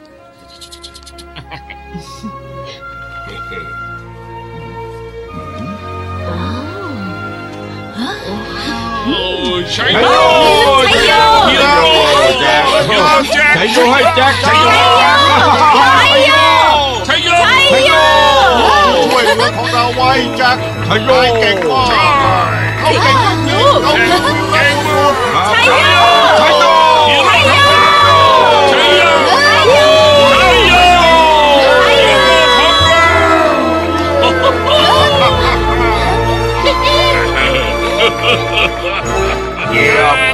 S1: ใช่โย
S3: ใช่โย
S1: ฮีโร่แจ็ค
S9: ใช่โยให้แจ็คใช่โย
S3: ใช่โย
S1: ใช่โย
S3: ใช่โย
S8: ช่วยเหลือของเราไว้แจ็ค
S9: ใช่โย
S8: เก่งมากเขาเก่งจริงเขาเก่งเก่ง
S3: ใช่โย
S1: ใช่โย
S3: ใช่โย
S1: ใช่โยใช่โย
S9: เยี่ยม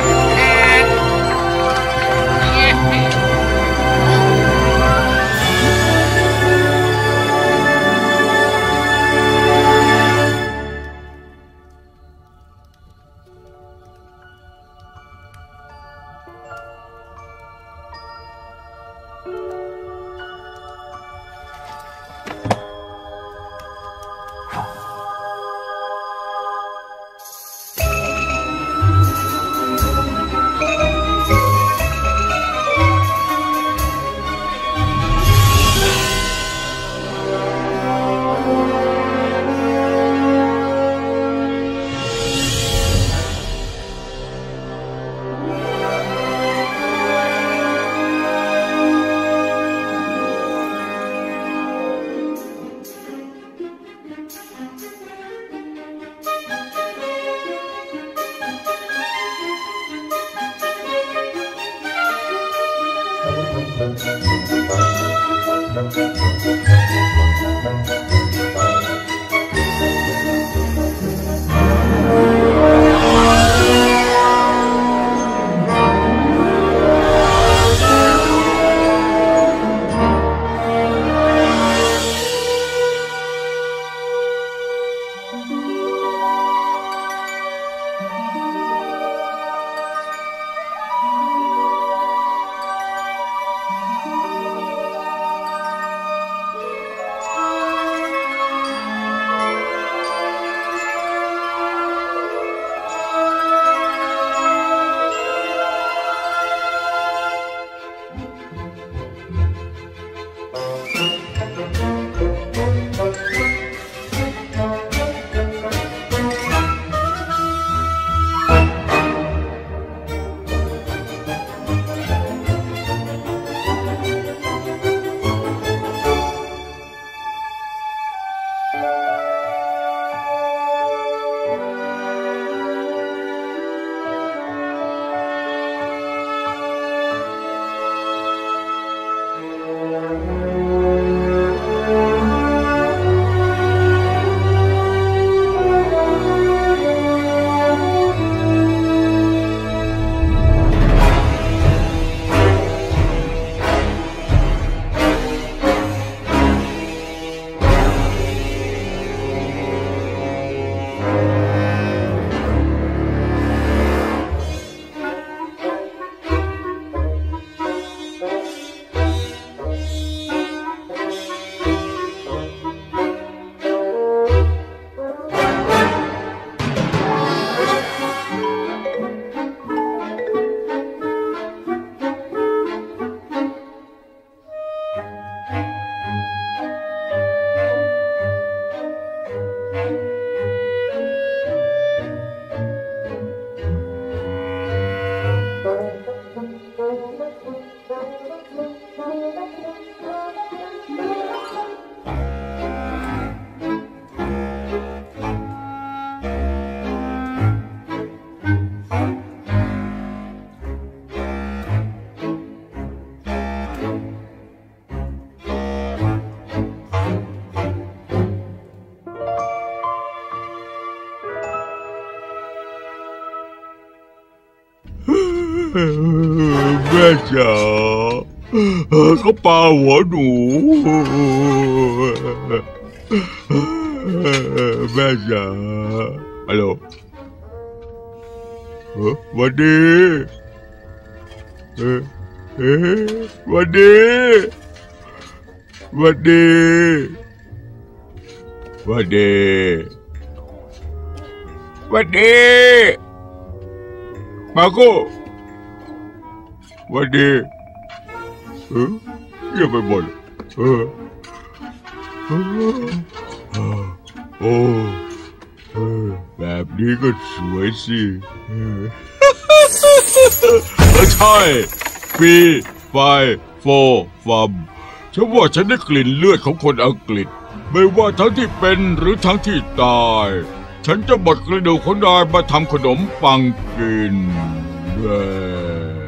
S9: แม่จ๋าเขาปาหัวหนูแม่จ๋าฮัลโหลวันดีวันดีวันดีวันดีวันดีมาโก้วันดีเอออย่าไปบ่นเออโอ้เออแบบนี้ก็สวยสิเออใช่ปีไฟโฟฟัมฉันว่าฉันได้กลิ่นเลือดของคนอังกฤษไม่ว่าทั้งที่เป็นหรือทั้งที่ตายฉันจะบดกระดูกของนายมาทำขนมปังกินเว้ย